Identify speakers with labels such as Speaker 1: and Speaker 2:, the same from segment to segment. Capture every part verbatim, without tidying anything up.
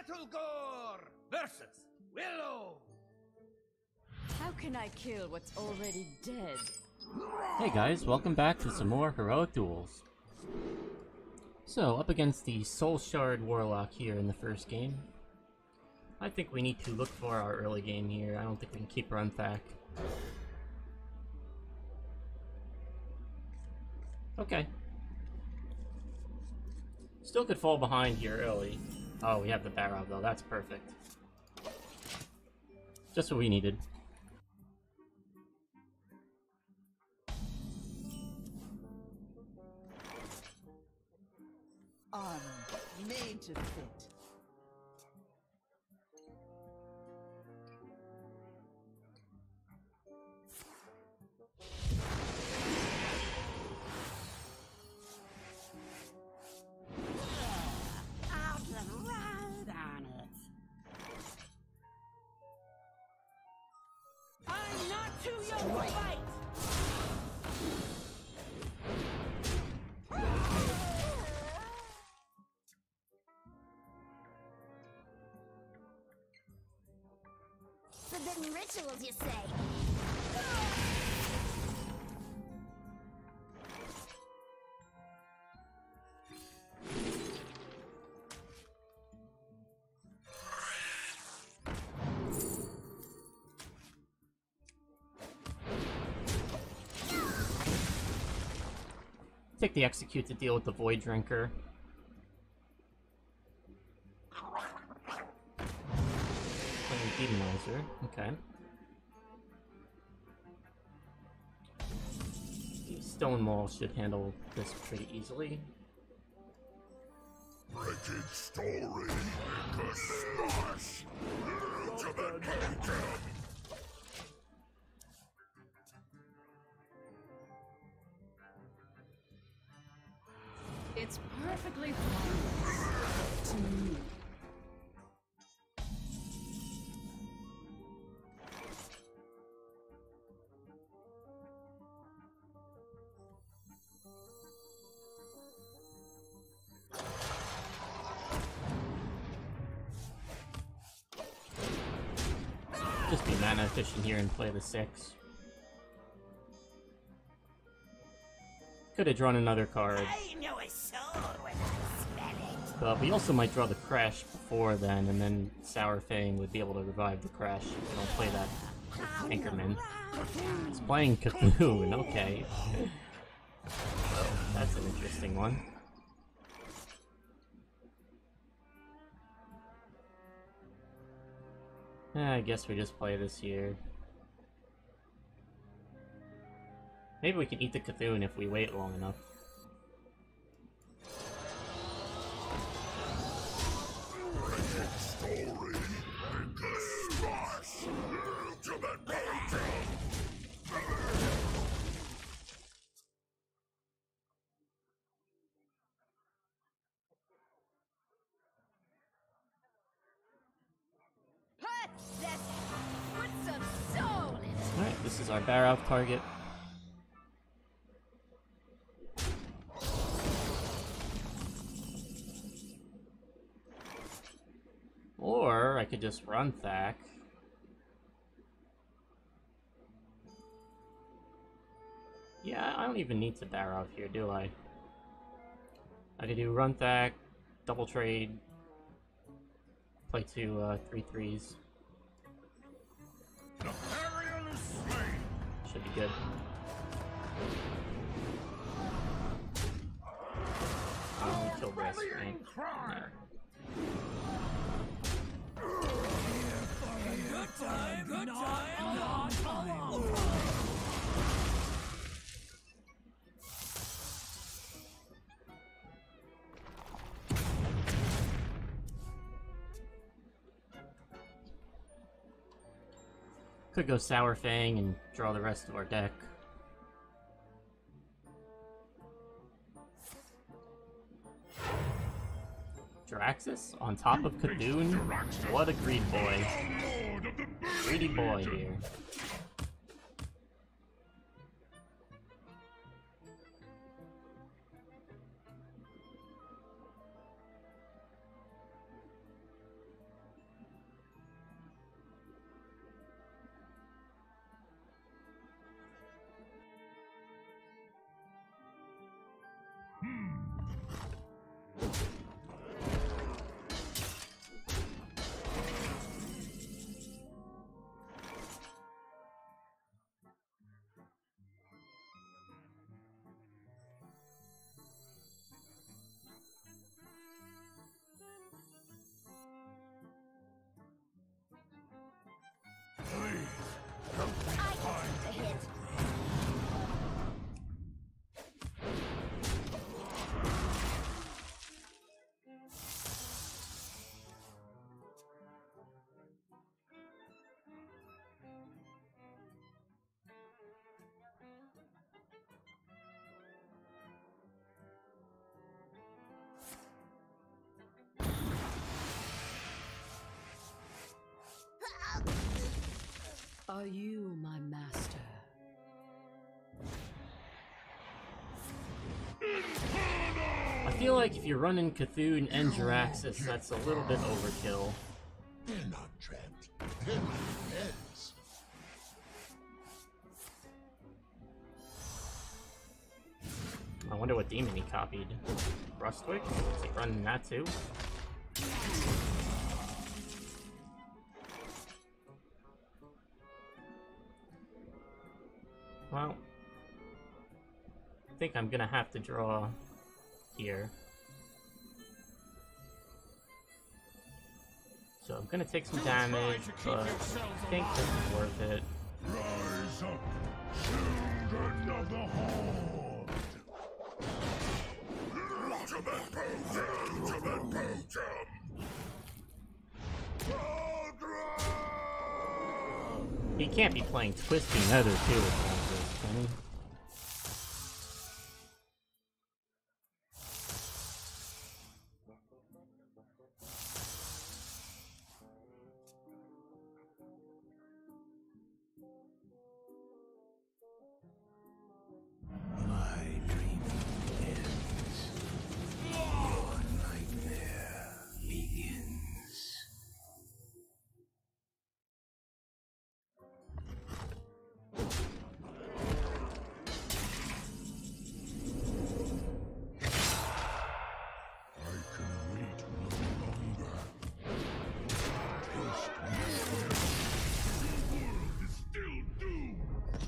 Speaker 1: Battlegore versus Willow.
Speaker 2: How can I kill what's already dead?
Speaker 3: Hey guys, welcome back to some more heroic duels. So, up against the Soul Shard Warlock here in the first game. I think we need to look for our early game here. I don't think we can keep Runthak. Okay. Still could fall behind here early. Oh, we have the Barov though, that's perfect. Just what we needed.
Speaker 4: Armor made to fit. I'll just ride on it. I'm not too young to fight.
Speaker 5: Forbidden rituals, you say?
Speaker 3: Take the execute to deal with the Void Drinker. Demonizer, okay. The Stonewall should handle this pretty easily.
Speaker 6: Wretched story, make a smash to the kingdom.
Speaker 2: It's perfectly fine to me.
Speaker 3: Just be mana efficient here and play the six. Could have drawn another card.
Speaker 5: I know a soul when I smell it.
Speaker 3: But we also might draw the Crash before then, and then Saurfang would be able to revive the Crash if we don't play that Anchorman. It's playing Cthulhu, okay. So, that's an interesting one. I guess we just play this here. Maybe we can eat the Cthulhu if we wait long enough. Alright, this is our Barov target. Or I could just Runthak. Yeah, I don't even need to Barov here, do I? I could do Runthak, double trade, play two uh, three threes. Should be good. Um, kill this, right? Yeah.
Speaker 1: Good time, good time, not time.
Speaker 3: Could go Saurfang and draw the rest of our deck. Draxus on top of Cthulhu? What a greed boy. Greedy boy here.
Speaker 2: Are you my master?
Speaker 3: I feel like if you're running Cthulhu and Jiraxis, that's a little bit overkill.
Speaker 6: They're not trapped. They're my heads.
Speaker 3: I wonder what demon he copied. Rustwick? Is he running that too? Well, I think I'm gonna have to draw here. So I'm gonna take some damage, but I think this is worth it.
Speaker 6: Rise up, children of the Horde! Ultimate potion! Ultimate potion!
Speaker 3: He can't be playing Twisty Nether too with all this, can he?
Speaker 1: My dream ends. Your nightmare begins.
Speaker 6: I can wait no longer. Taste my death. The world is still doomed.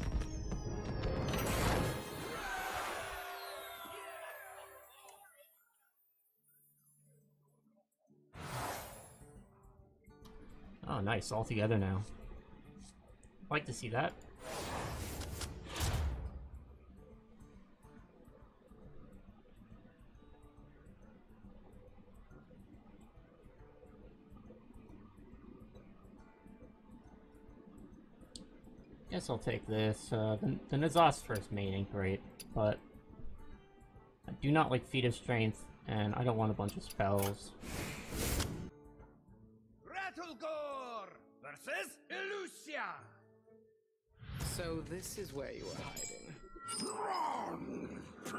Speaker 3: Oh, nice, all together now. Like to see that. Guess I'll take this. Uh, the, the Nazoth first mate ain't great, but I do not like Feat of Strength, and I don't want a bunch of spells.
Speaker 1: Rattlegore versus Elusia.
Speaker 7: So this is where you were hiding.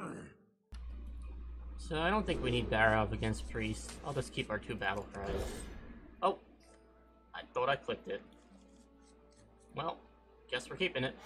Speaker 3: So I don't think we need Barov against Priest. I'll just keep our two battle cries. Oh! I thought I clicked it. Well, guess we're keeping it.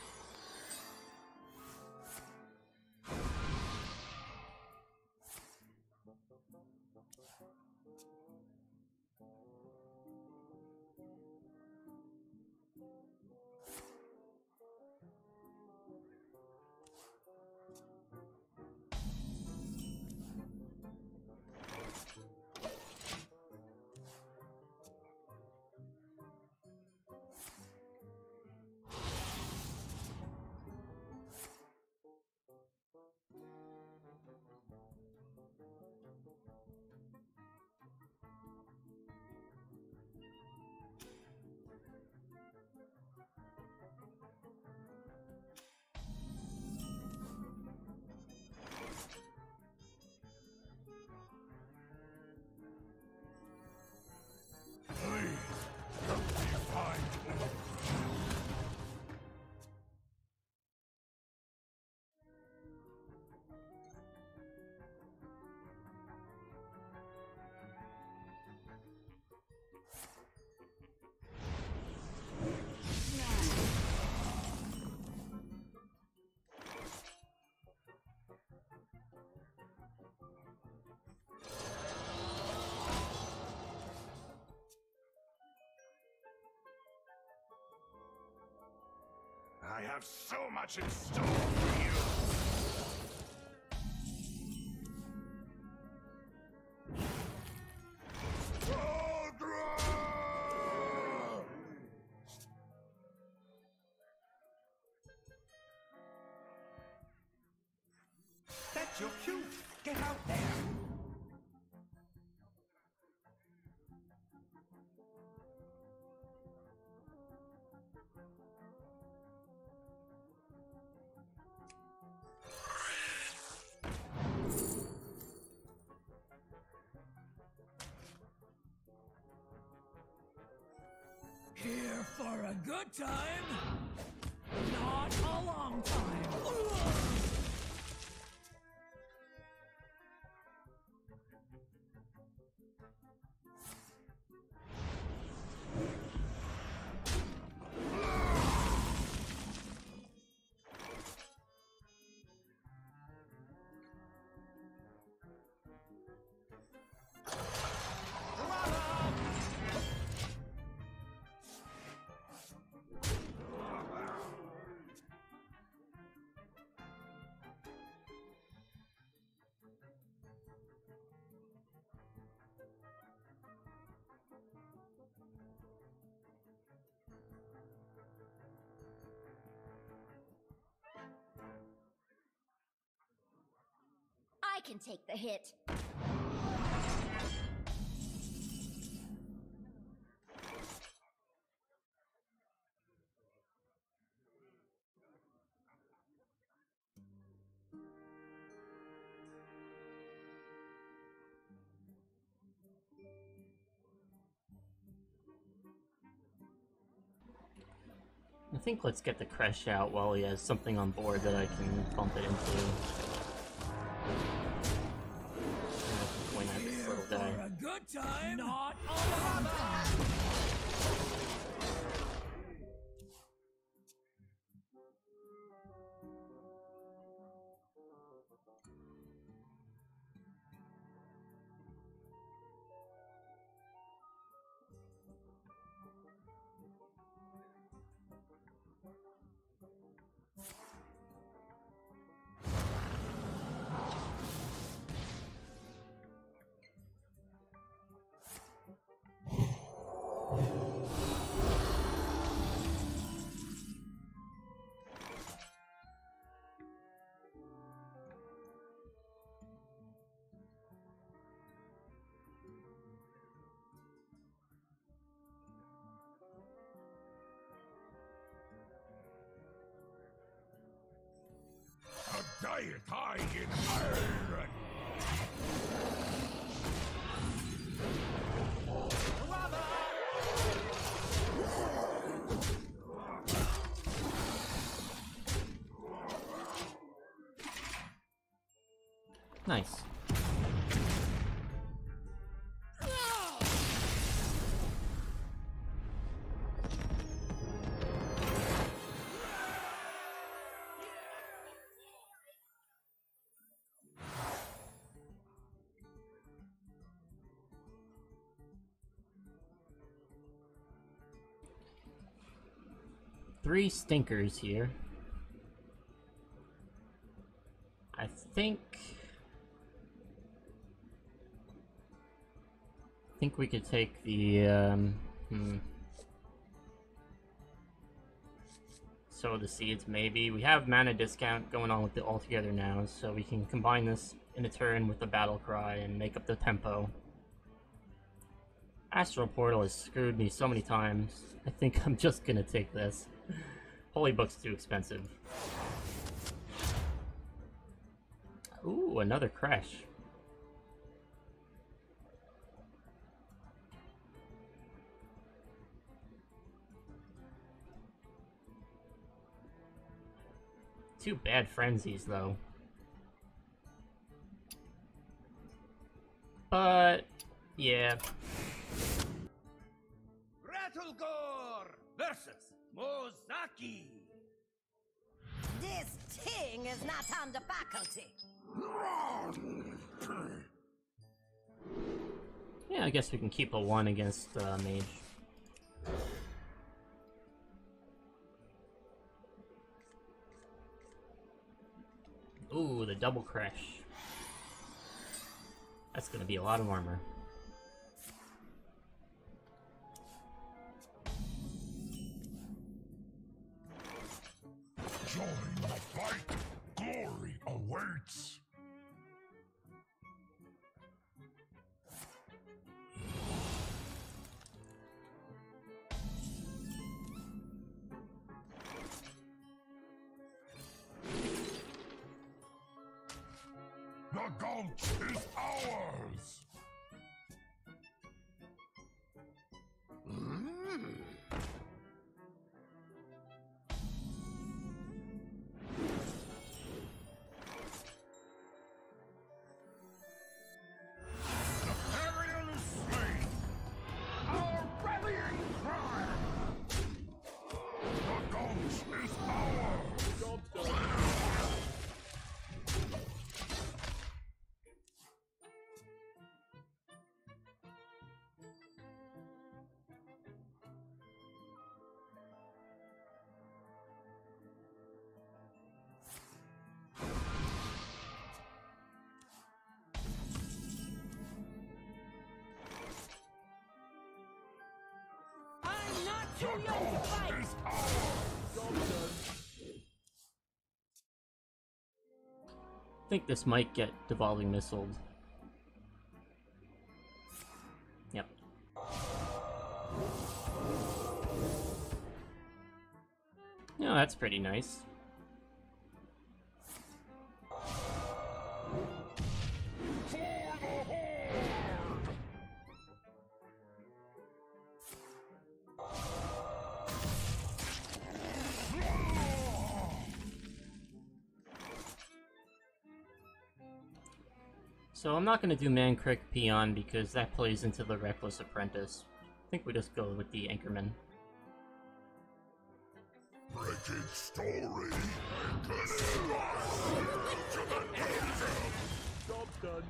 Speaker 6: I have so much in store for you.
Speaker 1: That's your cue. Get out there. Here For a good time, not a long time.
Speaker 5: I can take the hit.
Speaker 3: I think let's get the Crash out while he has something on board that I can pump it into. Point at this little guy.
Speaker 1: For a good time, not a long time.
Speaker 6: A diet high in iron.
Speaker 3: Nice. Three stinkers here. I think... I think we could take the, um... Hmm. Sow the seeds, maybe. We have mana discount going on with the altogether now, so we can combine this in a turn with the battle cry and make up the tempo. Astral Portal has screwed me so many times. I think I'm just gonna take this. Holy Book's too expensive. Ooh, another Crash. Two bad frenzies, though. But, yeah.
Speaker 1: Rattlegore versus Mozaki.
Speaker 5: This thing is not under faculty.
Speaker 3: Yeah, I guess we can keep a one against uh, Mage. Ooh, the double Crash. That's gonna be a lot of armor.
Speaker 6: Join the fight. Glory awaits. The gulch is ours!
Speaker 4: too young to fight!
Speaker 3: I think this might get devolving missiled. Yep. No, that's pretty nice. So I'm not going to do Mancrick Peon because that plays into the Reckless Apprentice. I think we just go with the Anchorman.
Speaker 6: Wretched story. Job done.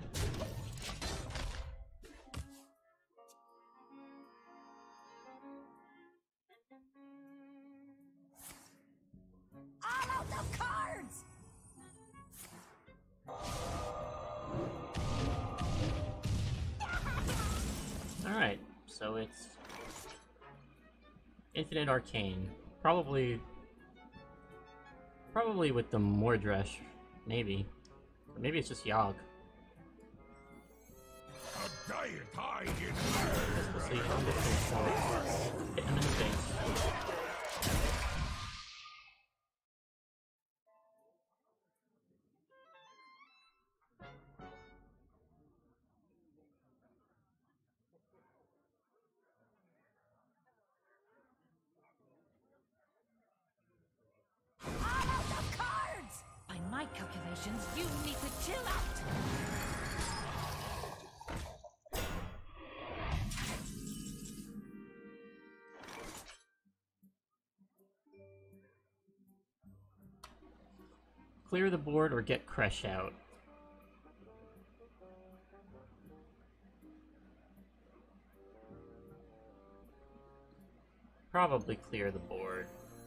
Speaker 5: All out of cards!
Speaker 3: Alright, so it's Infinite Arcane. Probably Probably with the Mordresh, maybe. Or maybe it's just Yogg.
Speaker 6: A diet high in
Speaker 3: We'll see. I'm just gonna sell it. Hit him in the face.
Speaker 5: All out of cards!
Speaker 2: By my calculations, you need to chill out!
Speaker 3: Clear the board or get Kresh out. Probably clear the board.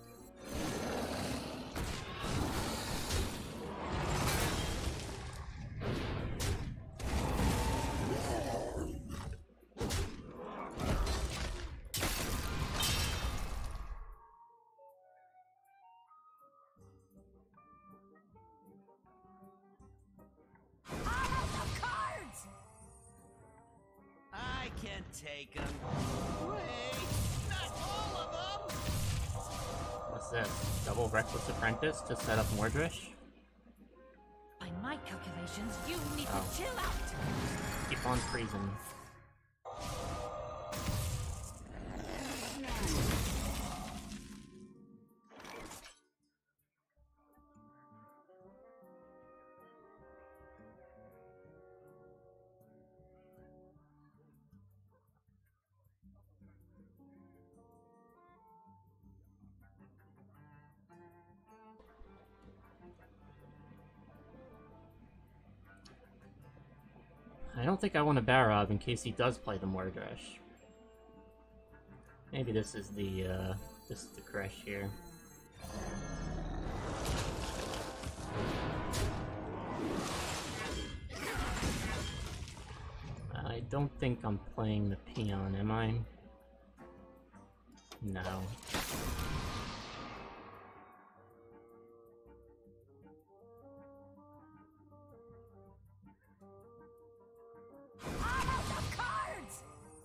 Speaker 5: All out of cards!
Speaker 8: I can take them. Wait, not all of them!
Speaker 3: What's this? Double Reckless Apprentice to set up Mordresh?
Speaker 2: By my calculations, you need
Speaker 3: Oh.
Speaker 2: to chill out!
Speaker 3: Keep on freezing. I don't think I want a Barov in case he does play the Mordresh. Maybe this is the, uh, this is the Kresh here. I don't think I'm playing the Peon, am I? No.
Speaker 5: All out of cards!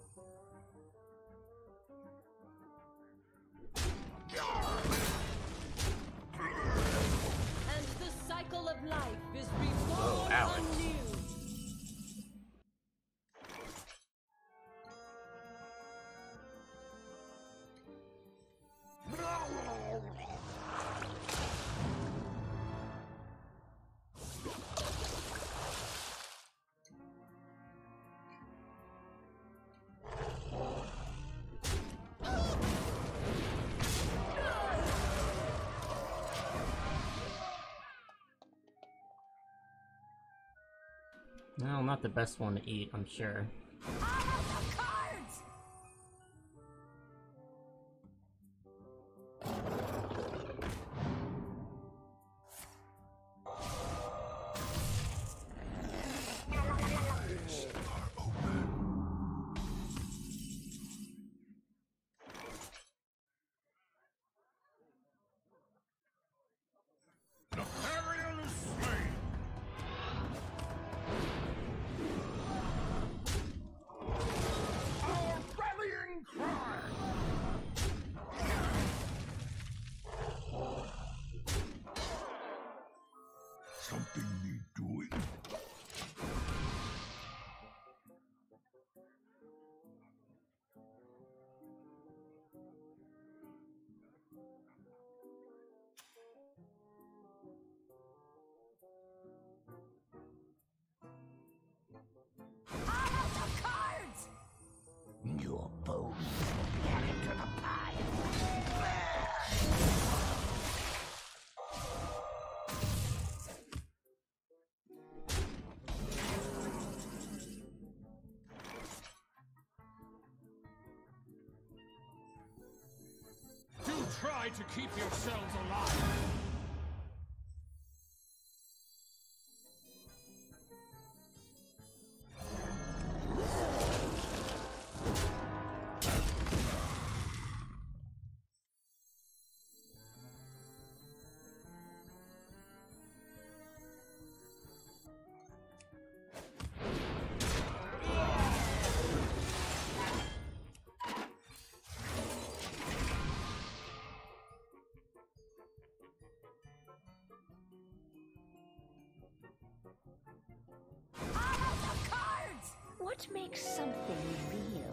Speaker 2: And the cycle of life is reborn
Speaker 3: Oh, Alex.
Speaker 2: anew!
Speaker 3: No, not the best one to eat, I'm sure.
Speaker 5: All out of cards!
Speaker 6: Something need doing?
Speaker 5: I'm out of cards!
Speaker 6: Your bones get into the pile.
Speaker 1: Do try to keep yourselves alive.
Speaker 5: I'm out of cards!
Speaker 2: What makes something real?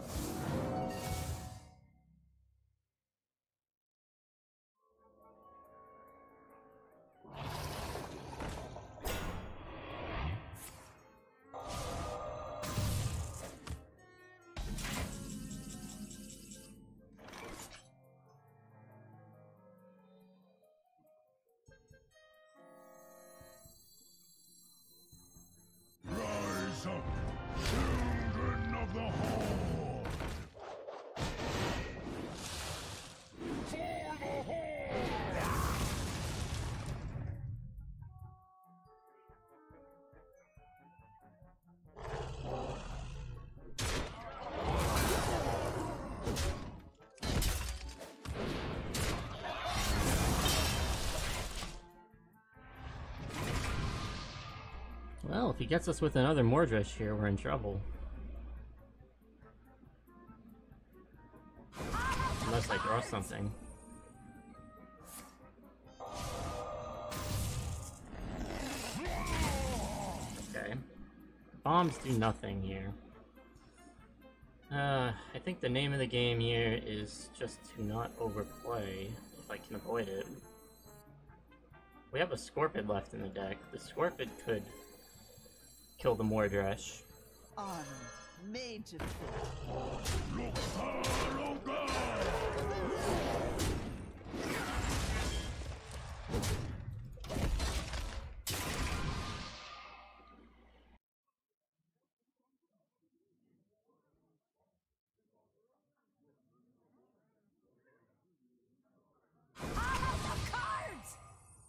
Speaker 6: Rise up, children of the Horde! For the Horde!
Speaker 3: Well, if he gets us with another Mordresh here, we're in trouble. Unless I draw something. Okay. Bombs do nothing here. Uh, I think the name of the game here is just to not overplay, if I can avoid it. We have a Scorpid left in the deck. The Scorpid could kill the Mordresh.
Speaker 4: Armor made to fit.
Speaker 6: Look, oh God!
Speaker 5: I'm out of cards!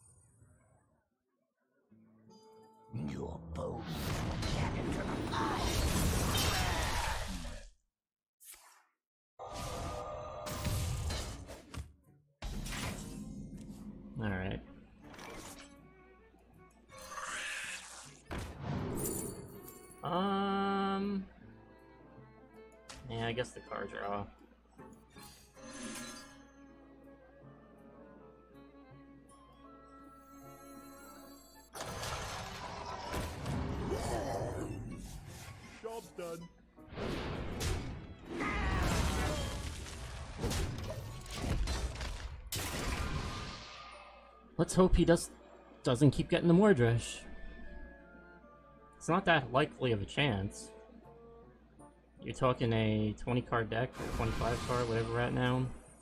Speaker 6: Your bones get into the pile.
Speaker 3: Alright. Um... Yeah, I guess the card draw.
Speaker 6: Job's done.
Speaker 3: Let's hope he does doesn't keep getting the Mordresh. It's not that likely of a chance. You're talking a twenty card deck, or twenty-five card, whatever we're at now.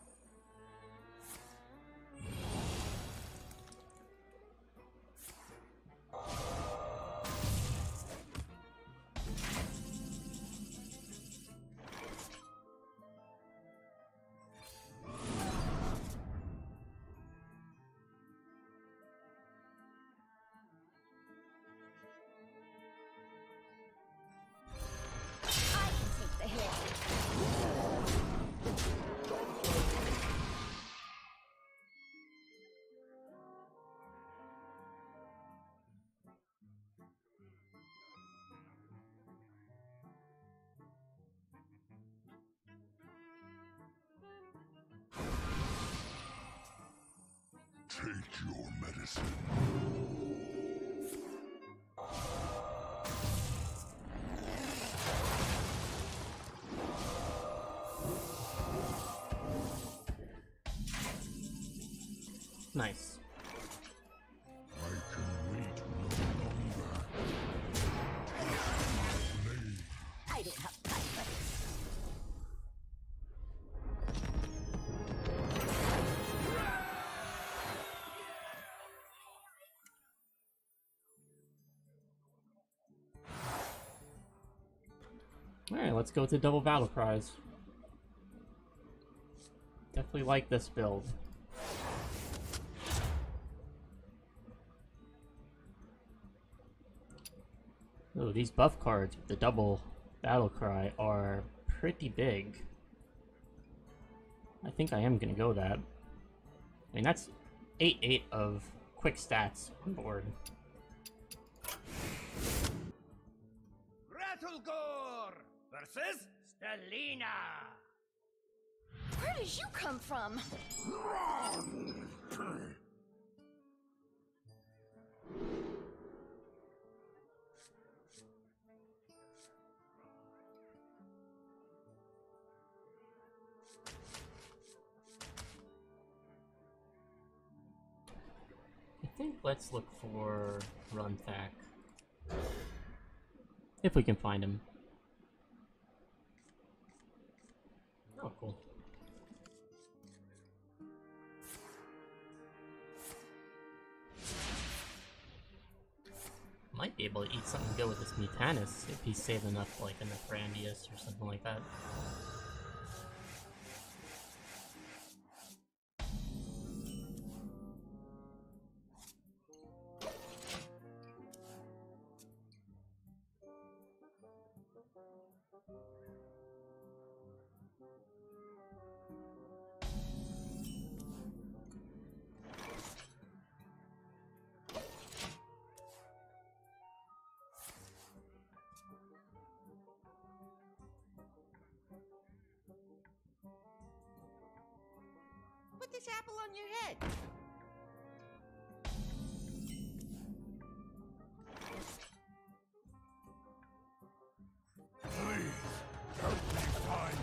Speaker 5: I can take the hit.
Speaker 6: Take your medicine.
Speaker 3: Nice.
Speaker 6: I can wait no longer.
Speaker 5: I don't have time for this.
Speaker 3: Alright, let's go to double battle cries. Definitely like this build. Ooh, these buff cards with the double battle cry are pretty big. I think I am gonna go that. I mean, that's eight eight of quick stats on board.
Speaker 8: Rattlegore versus Stelina.
Speaker 5: Where did you come from?
Speaker 3: I think let's look for Runthak. If we can find him. Oh, cool. Might be able to eat something good with this Mutanus if he's saved enough, like enough Randius or something like that.
Speaker 8: Put this apple on your head.
Speaker 6: Please, help me find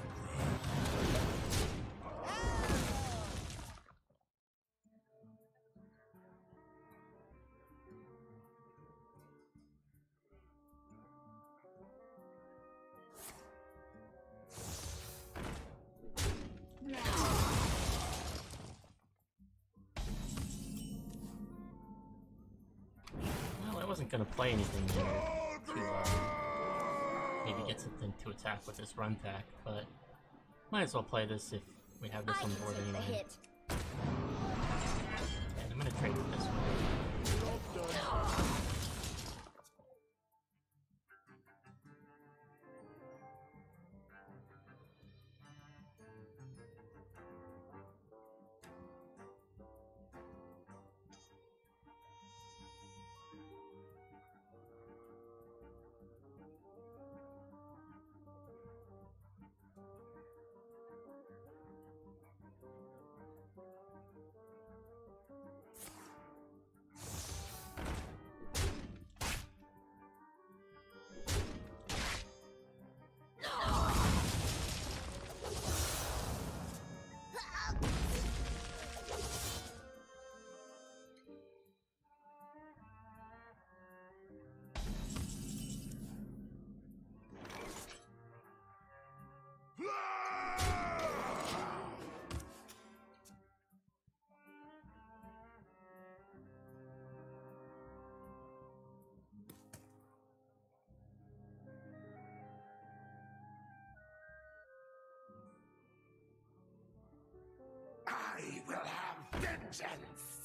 Speaker 3: Well, I wasn't gonna play anything here to uh, maybe get something to attack with this Runthak, but might as well play this if we have this
Speaker 5: I
Speaker 3: on
Speaker 5: can
Speaker 3: board
Speaker 5: take the
Speaker 3: anyway.
Speaker 5: hit.
Speaker 3: And I'm gonna trade with this one.
Speaker 6: I will have vengeance!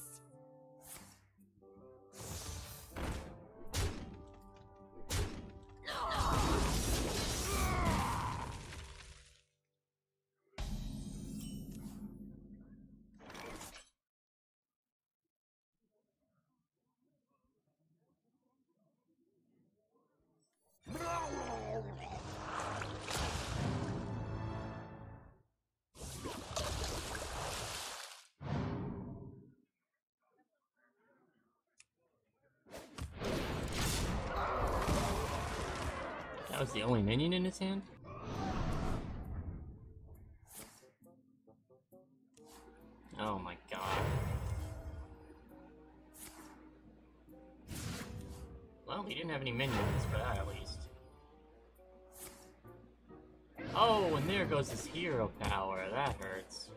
Speaker 3: That was the only minion in his hand? Oh my god. he didn't have any minions for that, at least. Oh, and there goes his hero power. That hurts.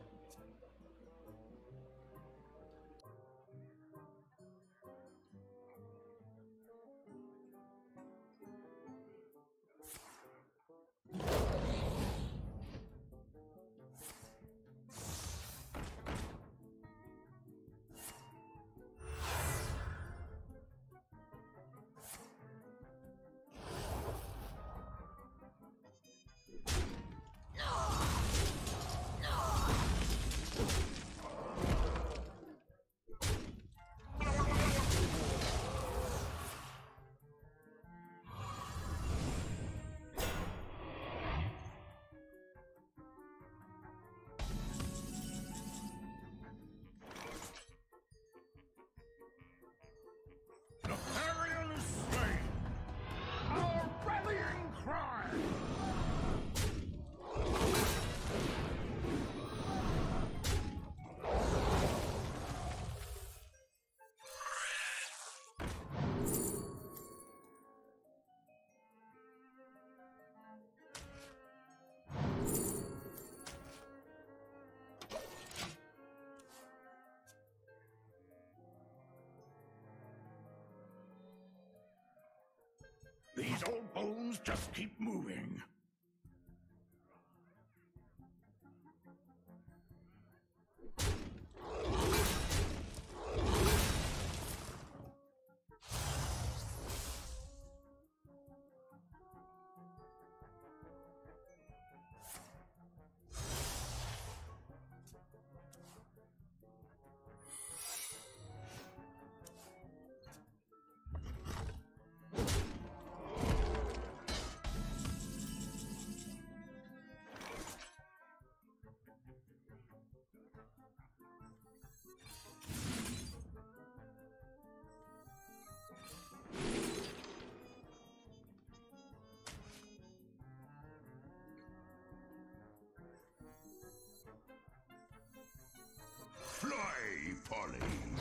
Speaker 6: The carrion is slain! Our rallying cry! These old bones just keep moving. Fly, Polly!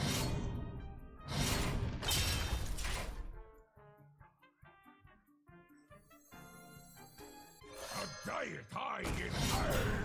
Speaker 6: A diet high in iron!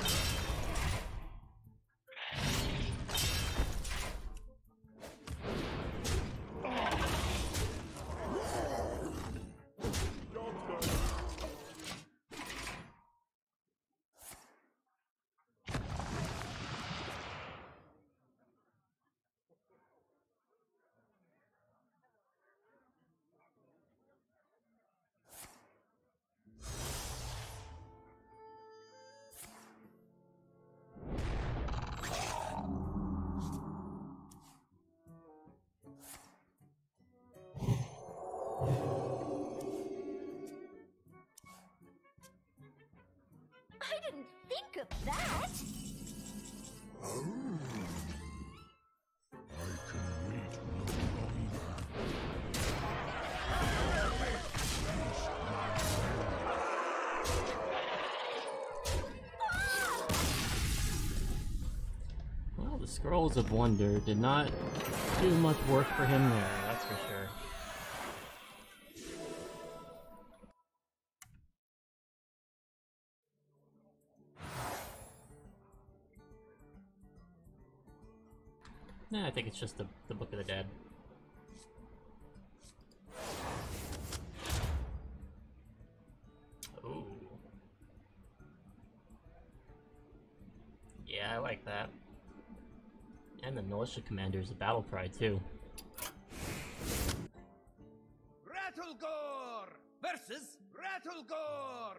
Speaker 5: I didn't think of that!
Speaker 6: Oh. I can wait no longer.
Speaker 3: Well, the Scrolls of Wonder did not do much work for him there, that's for sure. Nah, I think it's just the, the Book of the Dead. Ooh. Yeah, I like that. And the Militia Commander's a battle cry, too.
Speaker 8: Rattlegore versus Rattlegore!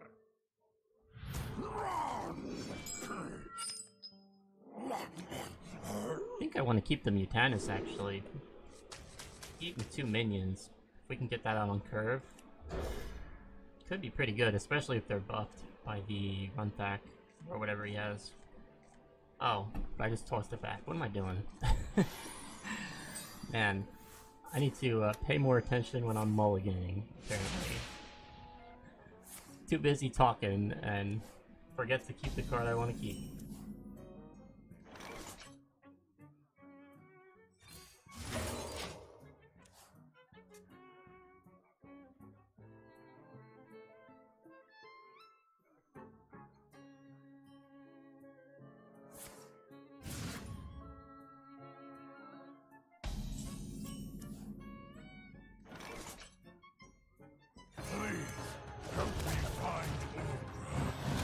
Speaker 3: I think I want to keep the Mutanus, actually. Keep the two minions. If we can get that out on curve. Could be pretty good, especially if they're buffed by the Runthak, or whatever he has. Oh, but I just tossed it back. What am I doing? Man, I need to uh, pay more attention when I'm mulliganing, apparently. Too busy talking, and forget to keep the card I want to keep.
Speaker 6: Help me find Ogra.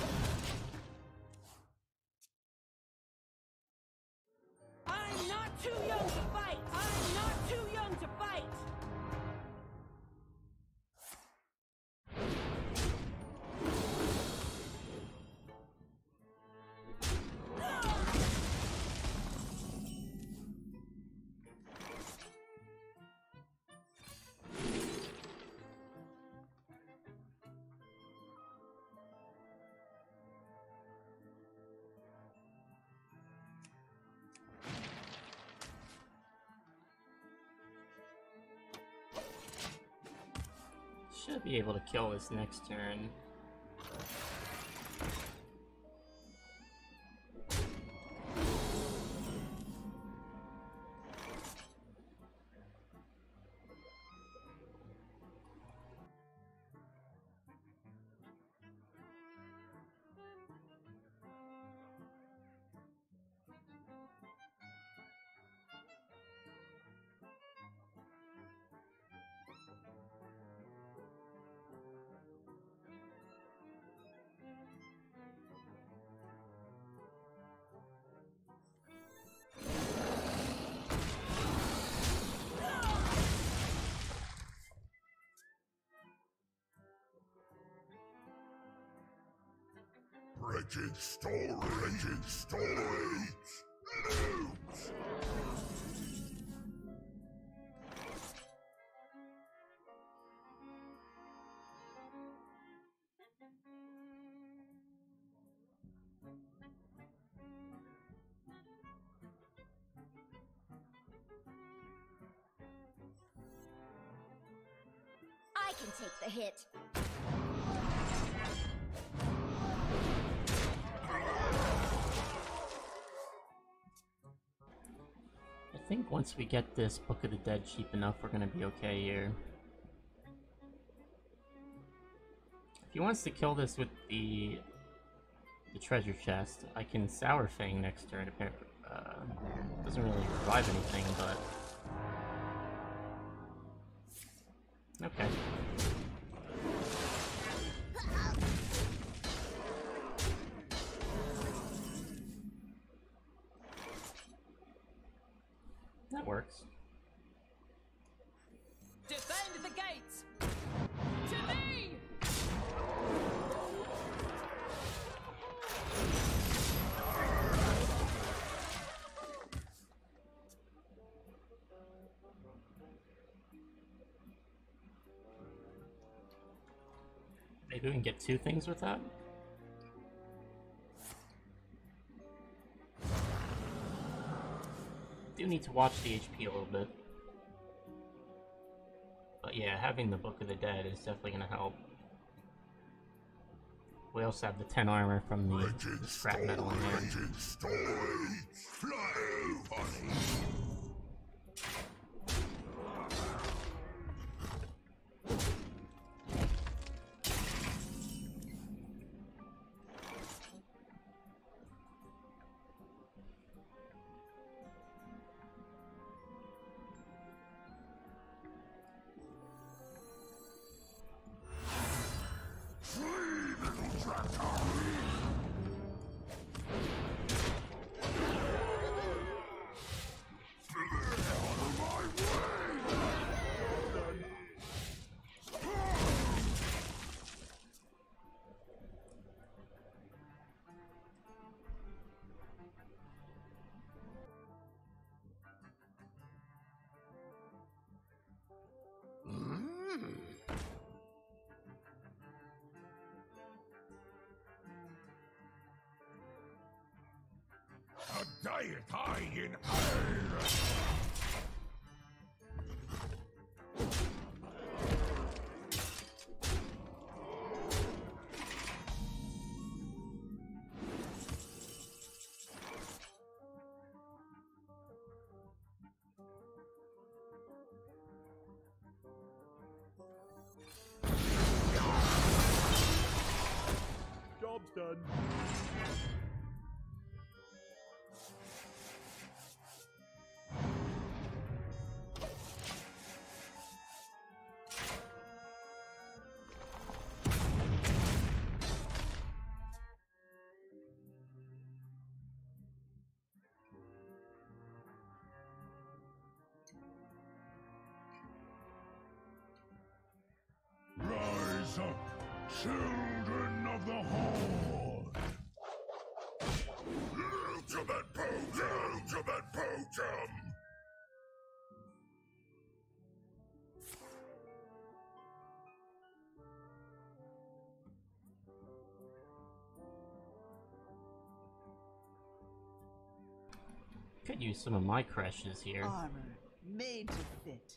Speaker 1: I'm not too young to fight! I'm not too young to fight!
Speaker 3: Should be able to kill this next turn.
Speaker 6: Wretched story, wretched stories, loops.
Speaker 5: I can take the hit.
Speaker 3: I think once we get this Book of the Dead cheap enough, we're gonna be okay here. If he wants to kill this with the the treasure chest, I can Saurfang next turn. Uh, doesn't really revive anything, but okay. That works.
Speaker 1: Defend the gates! To me!
Speaker 3: Maybe we can get two things with that? Do need to watch the H P a little bit. But yeah, having the Book of the Dead is definitely gonna help. We also have the ten armor from the, the scrap metal in there.
Speaker 6: Wretched stories, fly, funny. A deity in hell!
Speaker 9: Job's done.
Speaker 6: suck, children of the Horde! Ultimate Potem! Ultimate Potem!
Speaker 3: Could use some of my crashes here.
Speaker 4: Armor made to fit.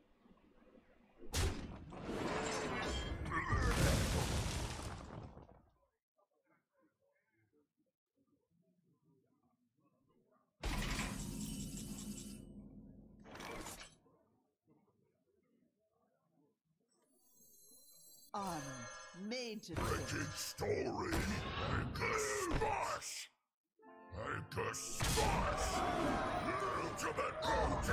Speaker 4: Armor made to fit.
Speaker 6: Wretched story! Anchor smash! Anchor smash! Ultimate Potem!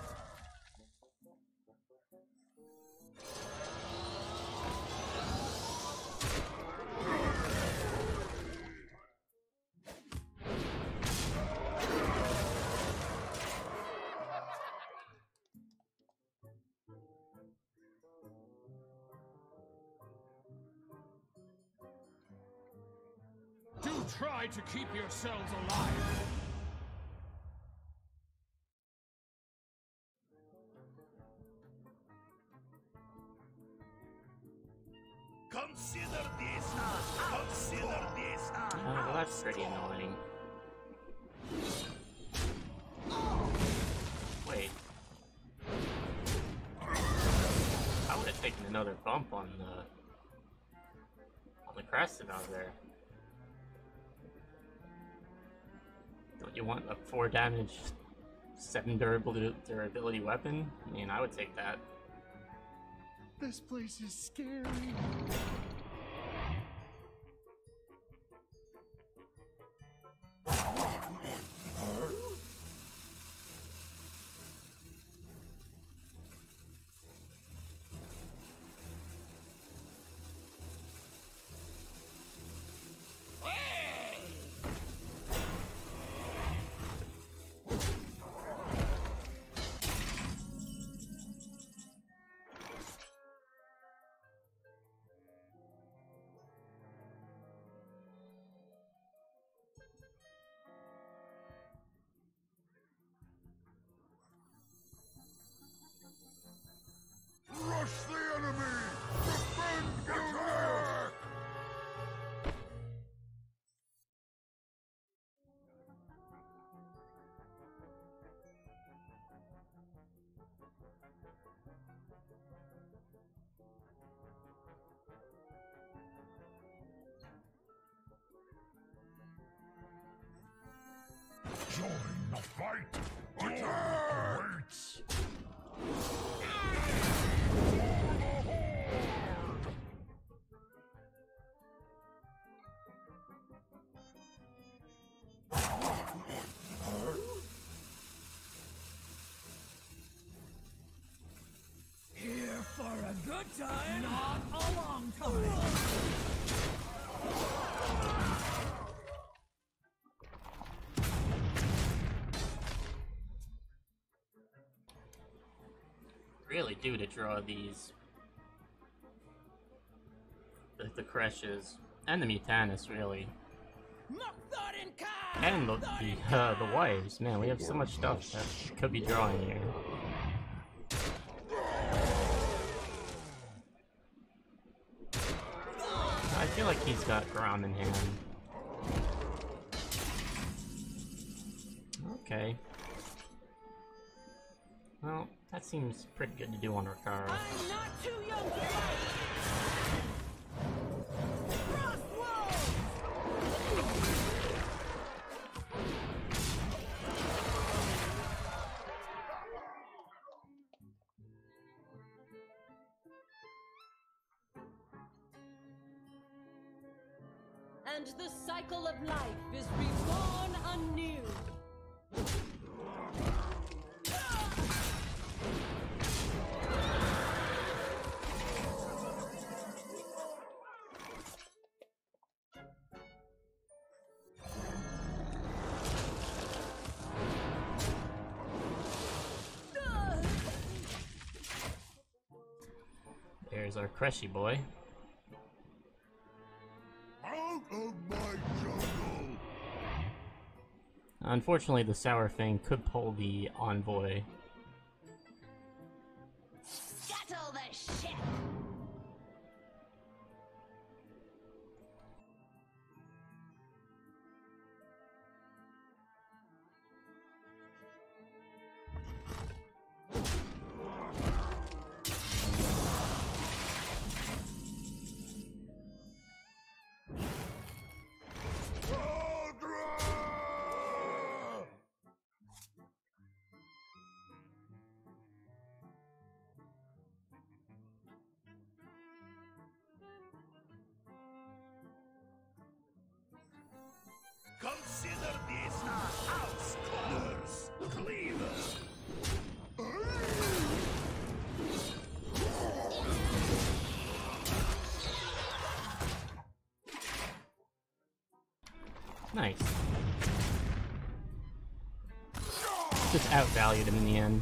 Speaker 1: Do try to keep yourselves alive.
Speaker 8: Consider this. Consider this.
Speaker 3: Oh, well, that's pretty annoying. Wait. I would have taken another bump on the on the Crescent out there. Don't you want a four damage, seven durability durability weapon? I mean, I would take that.
Speaker 9: This place is scary.
Speaker 6: Rush the enemy! Defend your neck! Join the fight! Attack! Waits!
Speaker 1: Here for a good time, not a long time.
Speaker 3: Really do to draw these the, the Creshes and the Mutanus, really, and the the, uh, the Wives. Man, we have so much stuff that could be drawing here. I feel like he's got Grom in hand. Okay. Well, that seems pretty good to do on Ricaro.
Speaker 1: I'm not too young to fight.
Speaker 2: And the cycle of life is reborn anew.
Speaker 3: There's our Creshy boy.
Speaker 6: Out of my jungle!
Speaker 3: Unfortunately, the Saurfang could pull the Envoy.
Speaker 5: Scuttle the ship!
Speaker 6: Consider this our house, corners, cleavers.
Speaker 3: Nice. Just outvalued him in the end.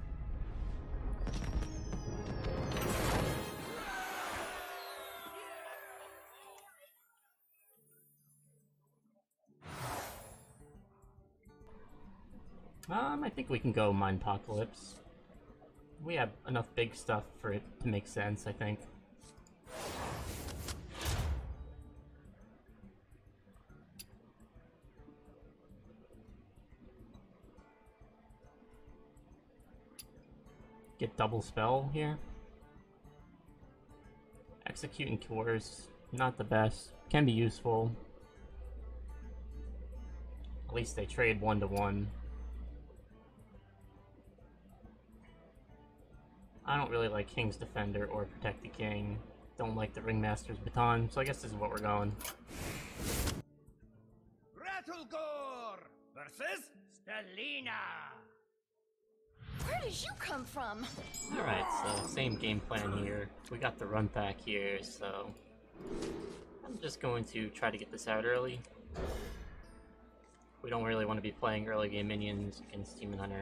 Speaker 3: Um, I think we can go Mindpocalypse. We have enough big stuff for it to make sense, I think. Get double spell here. Execute and Coerce, not the best. Can be useful. At least they trade one to one. I don't really like King's Defender or Protect the King. Don't like the Ringmaster's Baton, so I guess this is what we're going.
Speaker 8: Rattlegore versus Stelina.
Speaker 5: Where did you come from?
Speaker 3: Alright, so same game plan here. We got the Runthak here, so I'm just going to try to get this out early. We don't really want to be playing early game minions against Demon Hunter.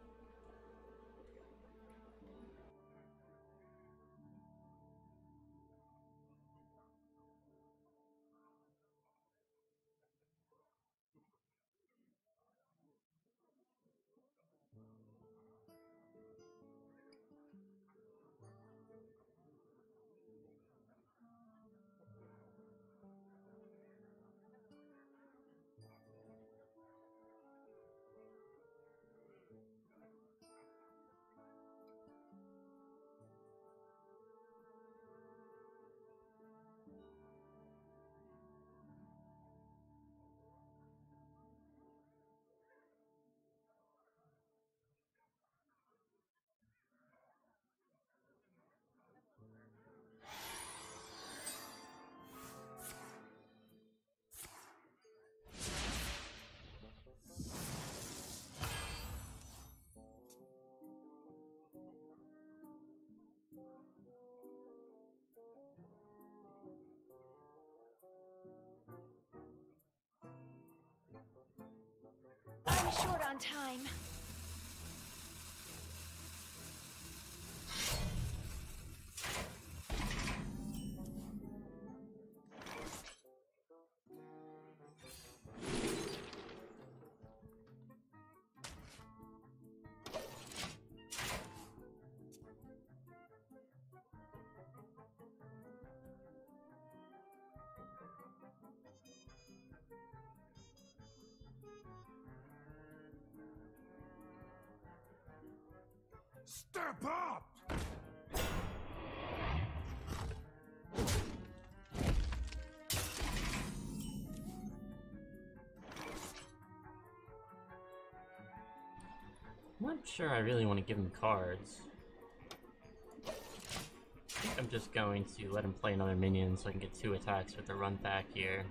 Speaker 5: I'm short on time.
Speaker 6: Step up!
Speaker 3: I'm not sure I really want to give him cards. I think I'm just going to let him play another minion so I can get two attacks with the Runthak here.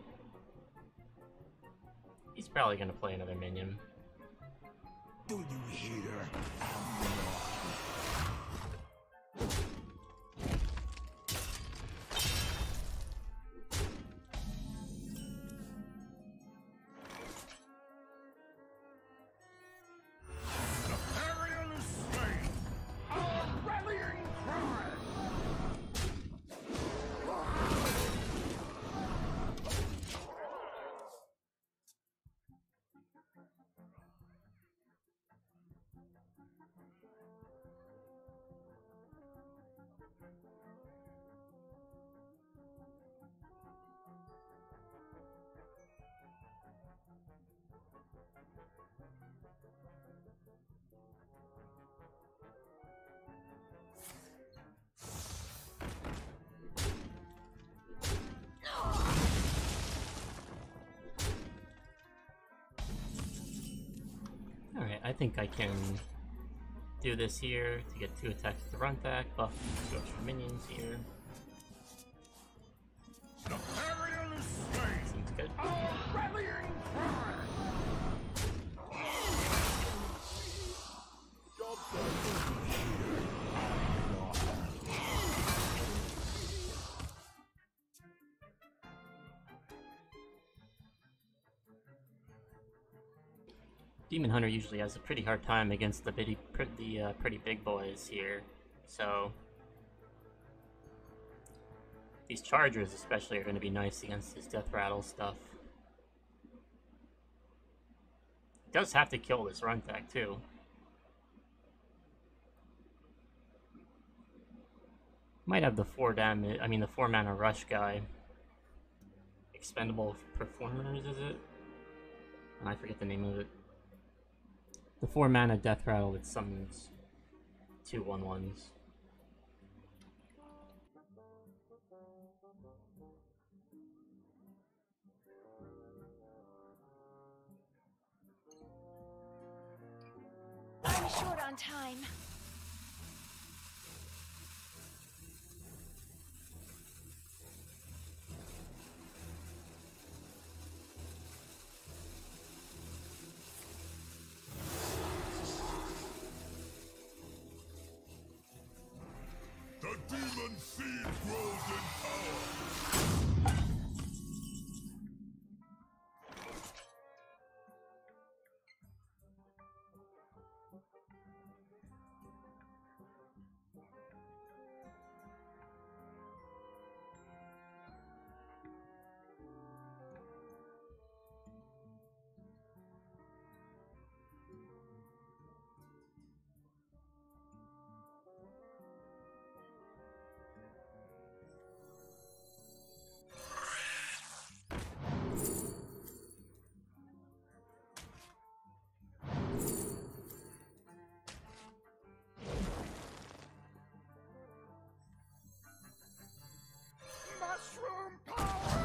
Speaker 3: He's probably going to play another minion.
Speaker 6: Do you hear?
Speaker 3: I think I can do this here to get two attacks with the Runthak, buff two extra minions here.
Speaker 6: The burial is slain.
Speaker 3: Seems good.
Speaker 6: Our rallying cry. Job done.
Speaker 3: Demon Hunter usually has a pretty hard time against the pretty, pretty, uh, pretty big boys here, so these Chargers especially are going to be nice against his Death Rattle stuff. He does have to kill this Runthak too. Might have the four damage, I mean the four mana rush guy. Expendable Performers, is it? I forget the name of it. The four mana Death Rattle that summons two one ones.
Speaker 5: I'm short on time.
Speaker 6: The demon seed grows in power. Mushroom power!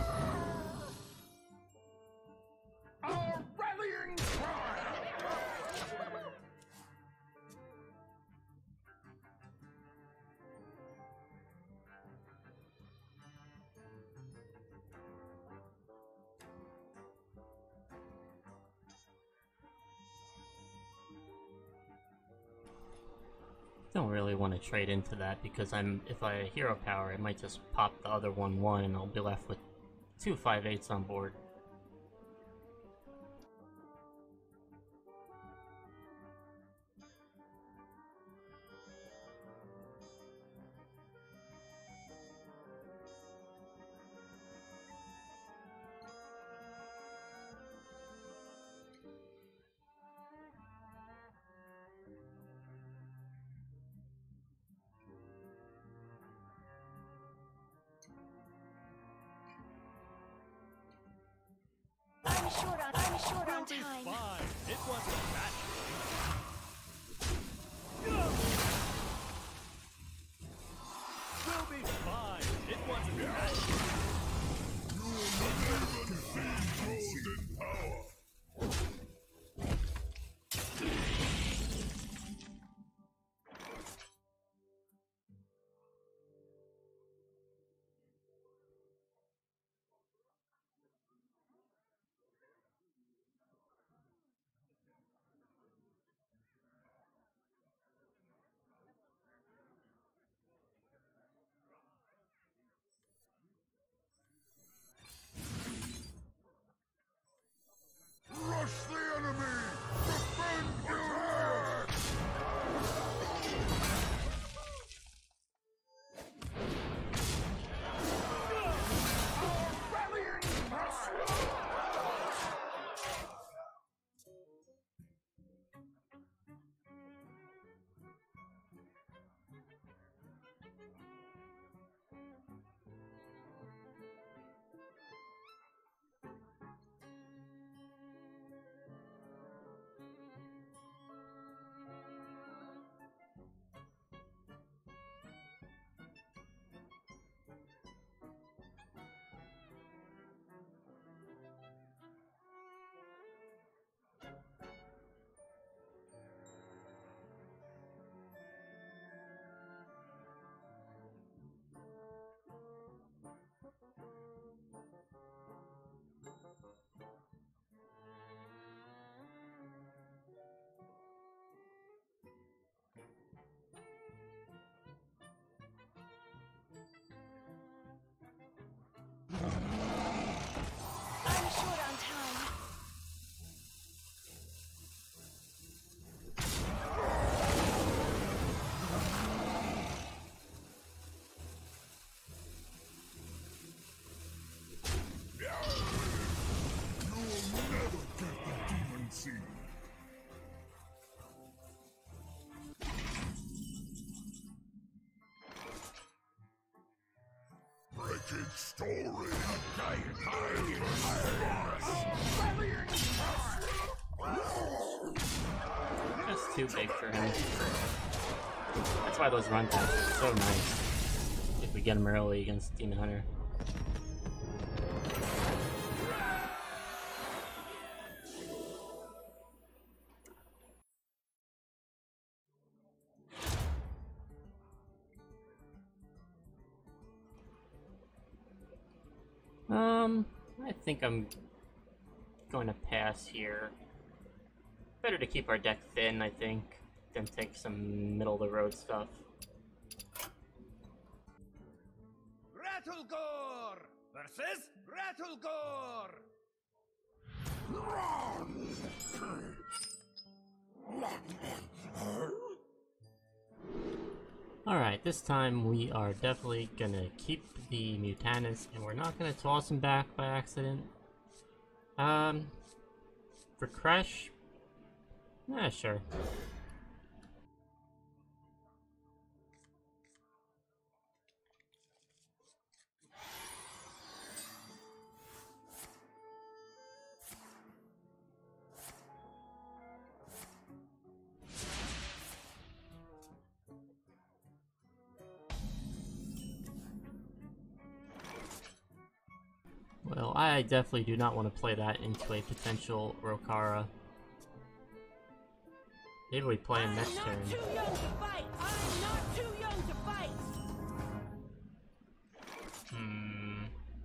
Speaker 6: Our rallying cry!
Speaker 3: Don't really want to trade into that because I'm if I hero power, it might just pop the other one one and I'll be left with two five eights on board.
Speaker 5: I'm short on I'm short on
Speaker 1: We'll be
Speaker 5: time.
Speaker 1: fine. It wasn't that We'll be fine. It wasn't that
Speaker 6: The seed grows in power. Wretched story.
Speaker 3: That's too big for him. That's why those Runthaks are so nice. If we get him early against Demon Hunter. Um, I think I'm going to pass here. Better to keep our deck thin, I think, than take some middle-of-the-road stuff.
Speaker 8: Rattlegore versus Rattlegore.
Speaker 3: Alright, this time we are definitely gonna keep the Mutanus, and we're not gonna toss him back by accident. Um, for Crash, yeah, sure. Well, I definitely do not want to play that into a potential Rokara. Maybe we play him next turn.
Speaker 2: I'm not too young to fight! I'm not too young to fight!
Speaker 3: Hmm.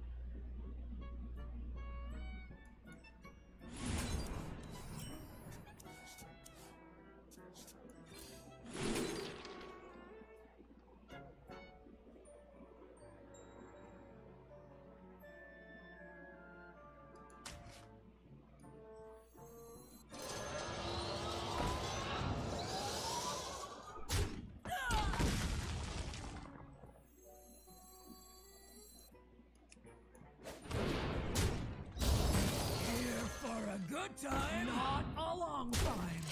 Speaker 1: Good time, not a long time.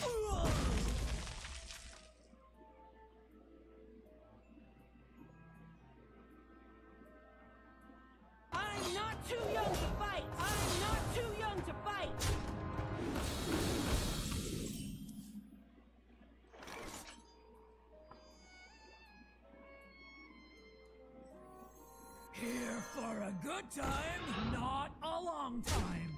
Speaker 2: I'm not too young to fight! I'm not too young to fight!
Speaker 1: Here for a good time, not a long time.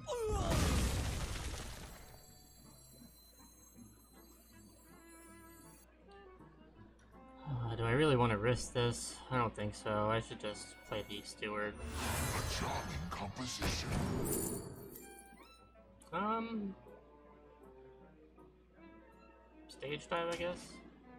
Speaker 3: Uh, do I really want to risk this? I don't think so. I should just play the Steward.
Speaker 6: A charming composition.
Speaker 3: Um... Stage dive, I guess?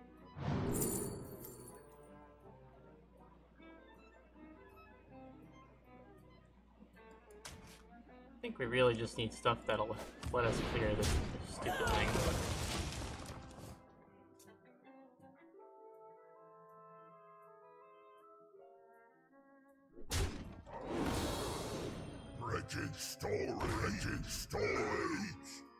Speaker 3: I think we really just need stuff that'll let us clear this stupid thing.
Speaker 6: Wretched story. Wretched stories.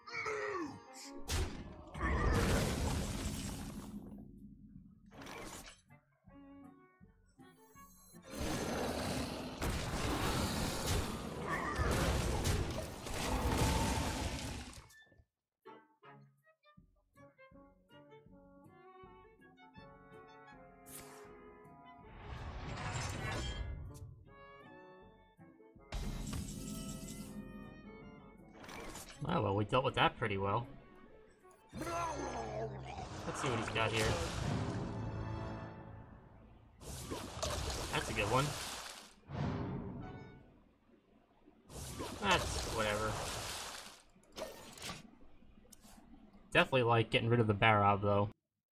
Speaker 3: Oh, well, we dealt with that pretty well. Let's see what he's got here. That's a good one. That's whatever. Definitely like getting rid of the Barov, though.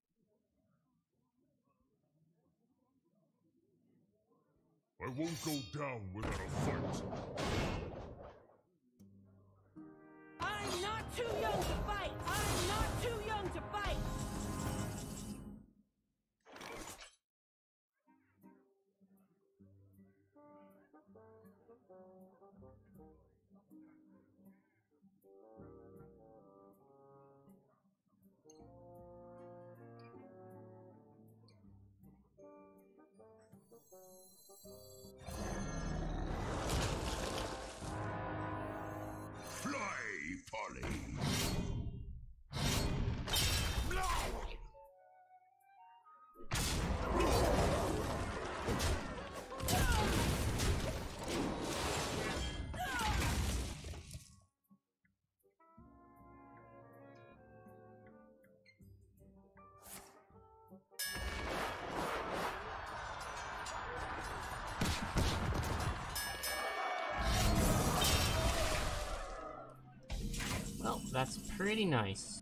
Speaker 6: I won't go down without a fight.
Speaker 2: I'm not too young to fight! I'm not too young to fight!
Speaker 3: that's pretty nice.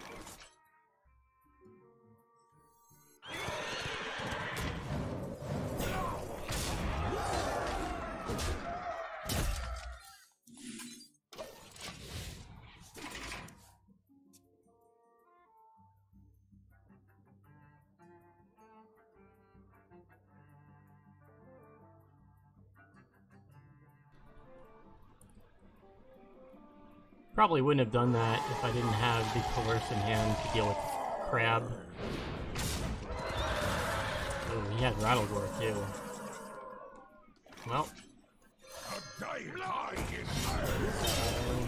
Speaker 3: Probably wouldn't have done that if I didn't have the coerce in hand to deal with Crab. Oh, he had Rattlegore too. Well.
Speaker 6: A dying eye in
Speaker 3: Oh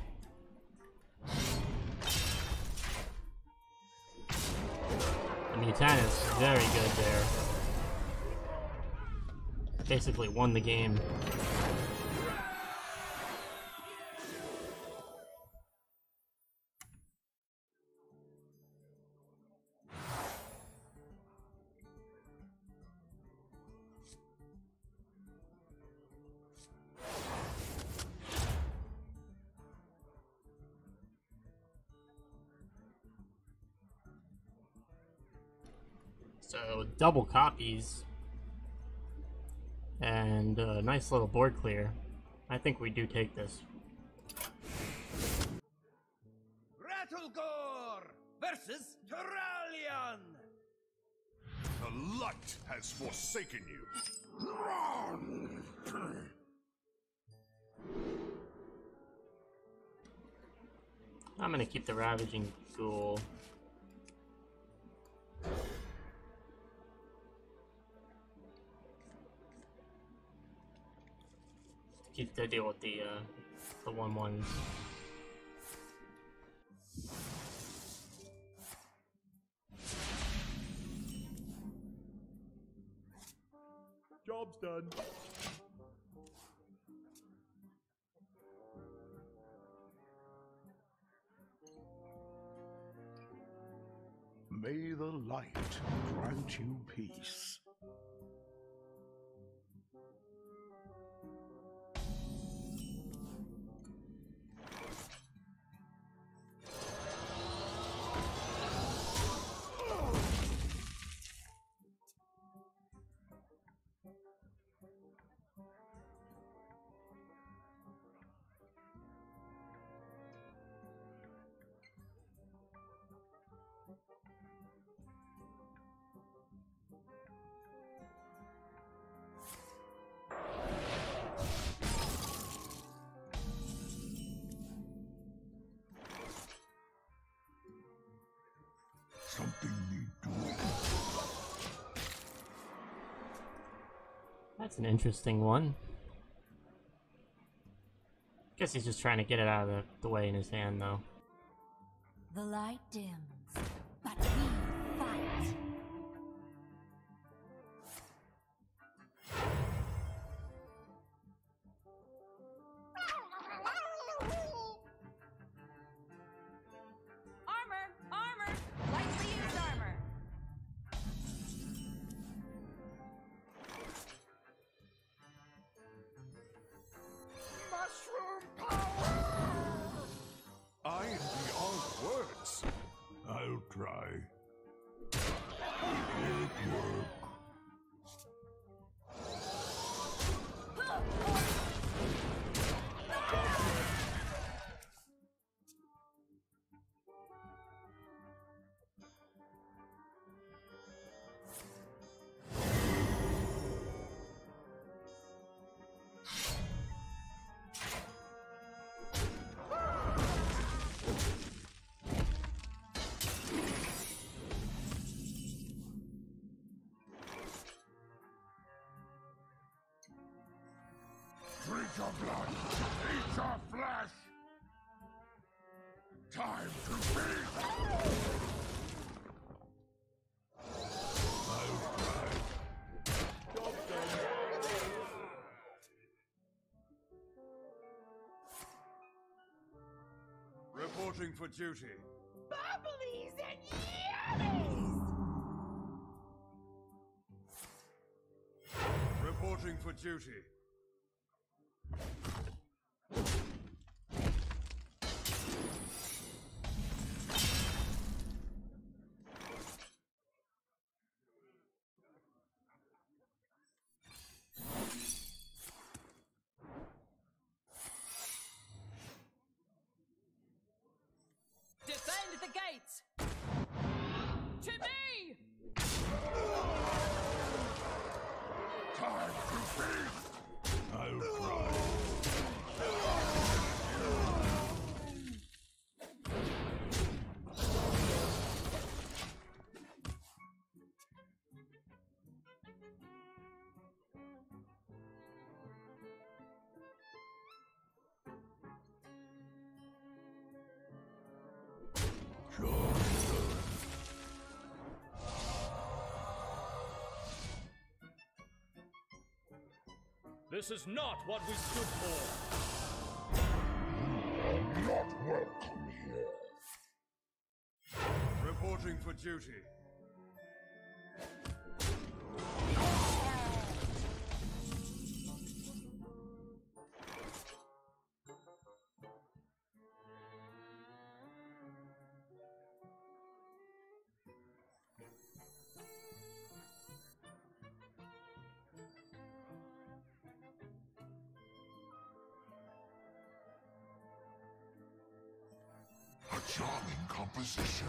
Speaker 3: no. The Mutanus, very good there. Basically won the game. So, double copies, and a nice little board clear. I think we do take this.
Speaker 8: Rattlegore versus Turalion!
Speaker 6: The light has forsaken you.
Speaker 3: I'm gonna keep the Ravaging Ghoul. Keep to deal with the uh, the one ones.
Speaker 9: Job's done.
Speaker 6: May the light grant you peace. Something need doing.
Speaker 3: That's an interesting one. Guess he's just trying to get it out of the, the way in his hand, though.
Speaker 2: The light dims, but we fight.
Speaker 5: Armor! Armor! Lightly used armor!
Speaker 6: Mushroom power! I am beyond words. I'll try. It work. Drink your blood, eat your flesh. Time to feast. I'll try. Job done. Reporting for duty.
Speaker 5: Bubblies and yummies!
Speaker 6: Reporting for duty.
Speaker 2: yours! To me!
Speaker 6: Time to feast! I'll cry.
Speaker 10: This is not what we stood for.
Speaker 6: You are not welcome here.
Speaker 10: Reporting for duty.
Speaker 6: A charming composition.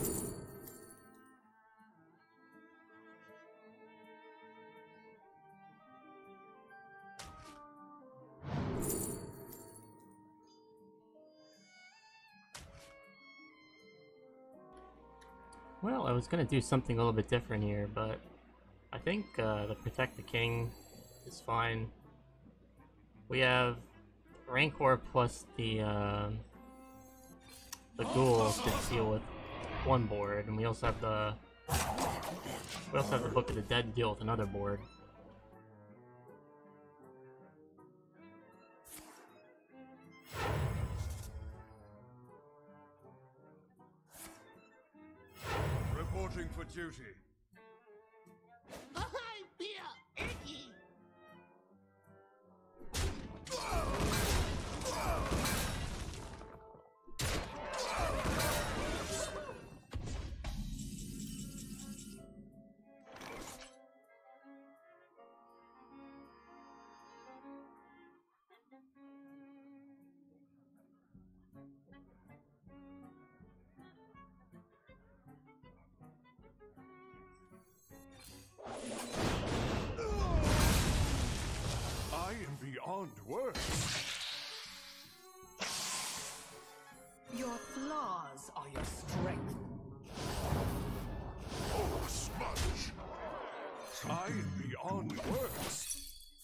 Speaker 3: Well, I was gonna do something a little bit different here, but I think uh, the Protect the King is fine. We have Rancor plus the uh, the ghouls to deal with one board, and we also have the we also have the Book of the Dead to deal with another board.
Speaker 10: Reporting for duty.
Speaker 8: I feel icky.
Speaker 6: I am beyond words.
Speaker 4: Your flaws are your strength.
Speaker 6: Oh, smudge. I am beyond words.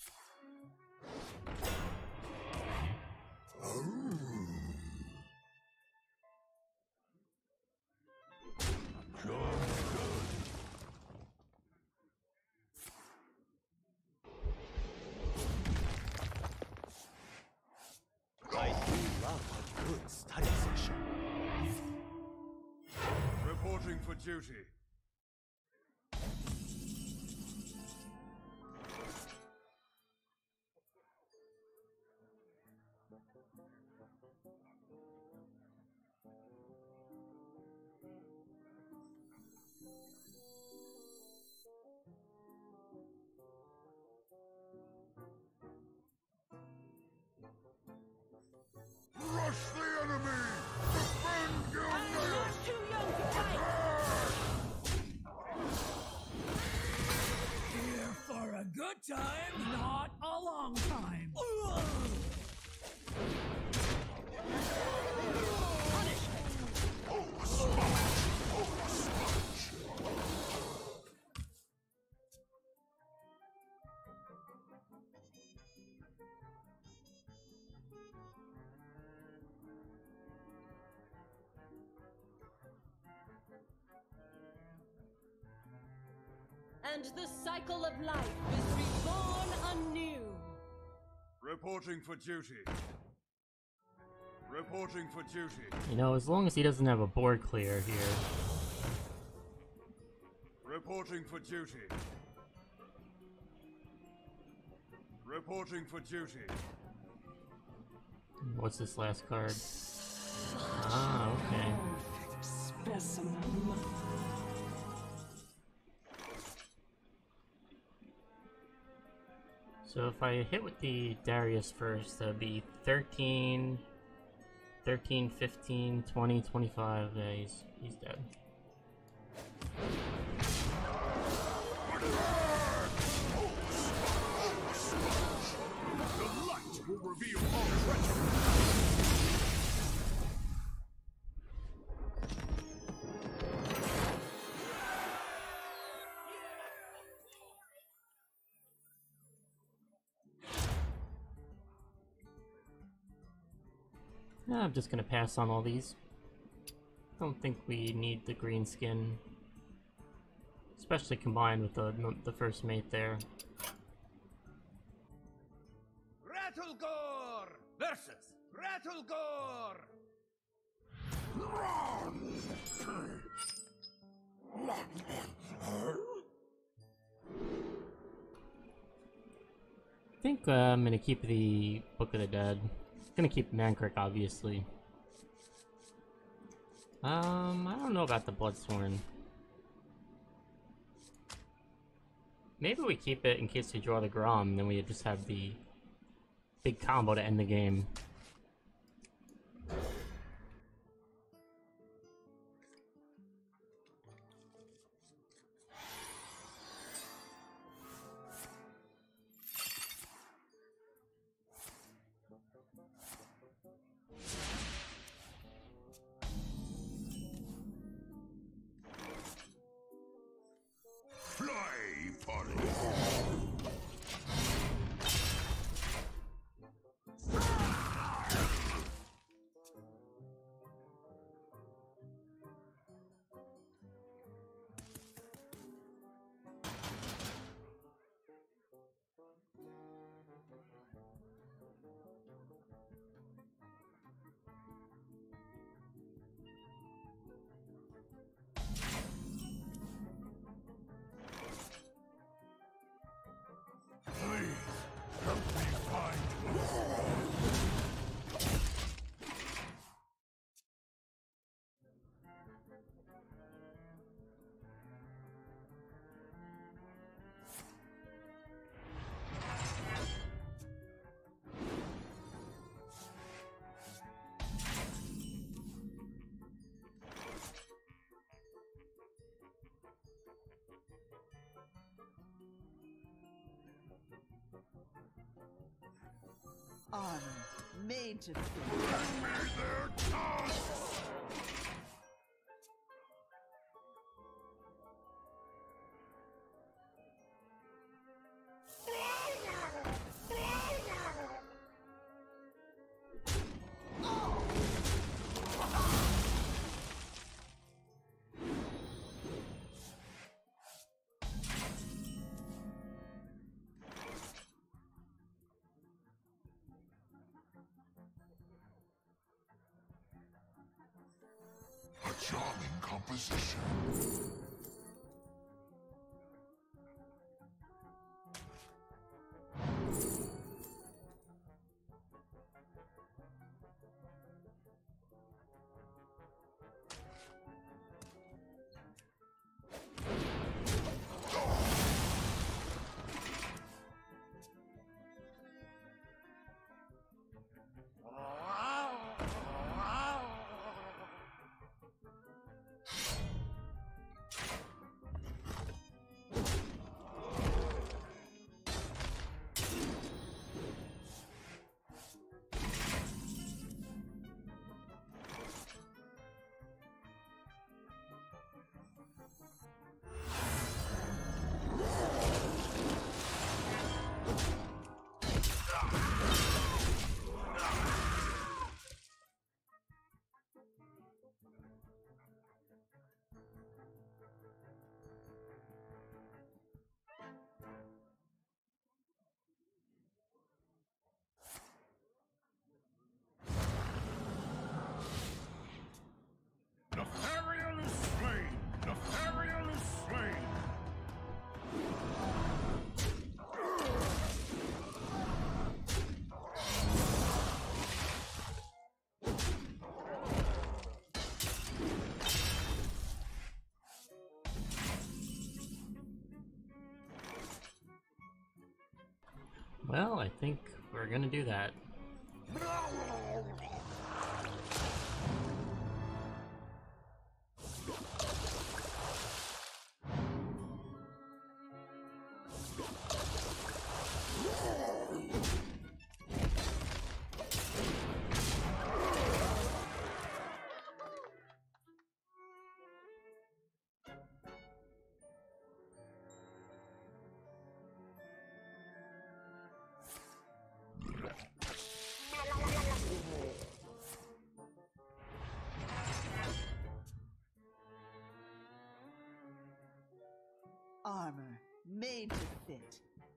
Speaker 6: Oh. Good, good.
Speaker 11: I do love a good study session.
Speaker 10: Reporting for duty.
Speaker 6: Rush the enemy! Defend your nails!
Speaker 2: Too young to fight!
Speaker 1: Here for a good time, not a long time. Ugh.
Speaker 6: Oh, smudge! Oh, smudge!
Speaker 2: And the cycle of life is reborn anew.
Speaker 10: Reporting for duty. Reporting for duty.
Speaker 3: You know, as long as he doesn't have a board clear here.
Speaker 10: Reporting for duty. Reporting for duty.
Speaker 3: What's this last card? Ah, okay.
Speaker 2: Specimen.
Speaker 3: So if I hit with the Darius first, that'd be thirteen, thirteen, fifteen, twenty, twenty-five. Yeah, he's, he's dead.
Speaker 6: The light will reveal all treachery.
Speaker 3: I'm just gonna pass on all these. Don't think we need the green skin, especially combined with the the first mate there.
Speaker 8: Rattlegore versus Rattlegore.
Speaker 3: I think uh, I'm gonna keep the Book of the Dead. Gonna keep Mankrik, obviously. Um, I don't know about the Bloodsworn. Maybe we keep it in case we draw the Grom, then we just have the big combo to end the game.
Speaker 6: Fly, Polly.
Speaker 4: Honor, made to fit.
Speaker 6: Bring me their tusks! A charming composition. Nefarian is slain! Nefarian is slain!
Speaker 3: Well, I think we're gonna do that.
Speaker 4: armor made to fit.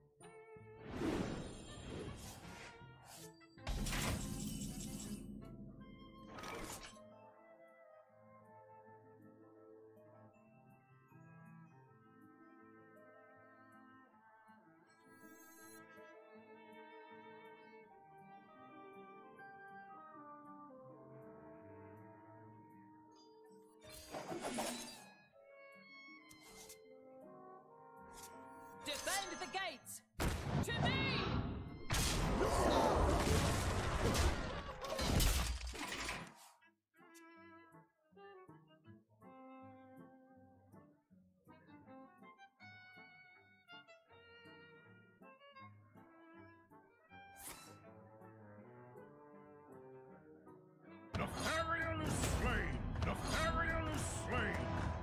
Speaker 2: Defend the gates! To me!
Speaker 6: Nefarian is slain! Nefarian is slain!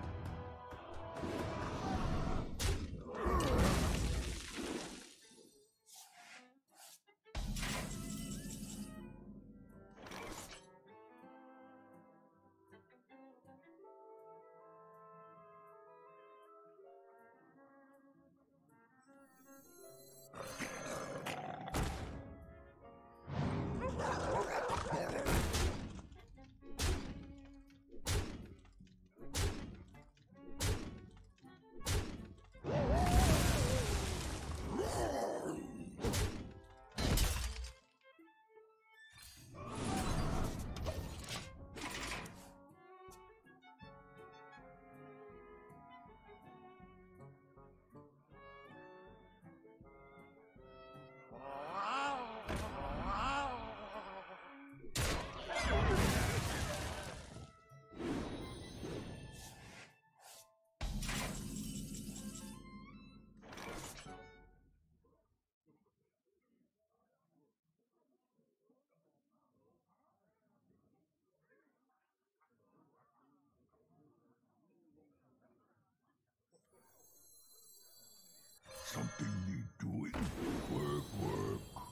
Speaker 6: Something need doing. Work, work.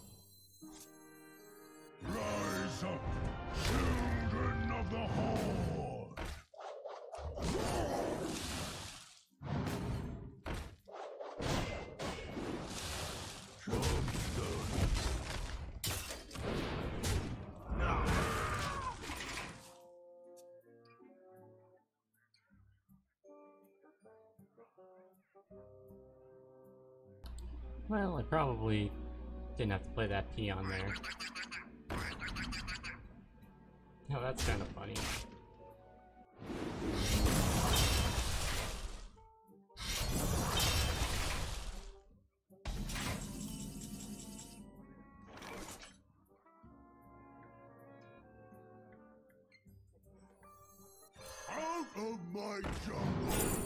Speaker 6: Rise up, children of the Horde! Job's done.
Speaker 3: Well, I probably didn't have to play that peon there. Oh, that's kind of funny.
Speaker 6: Out of my jungle!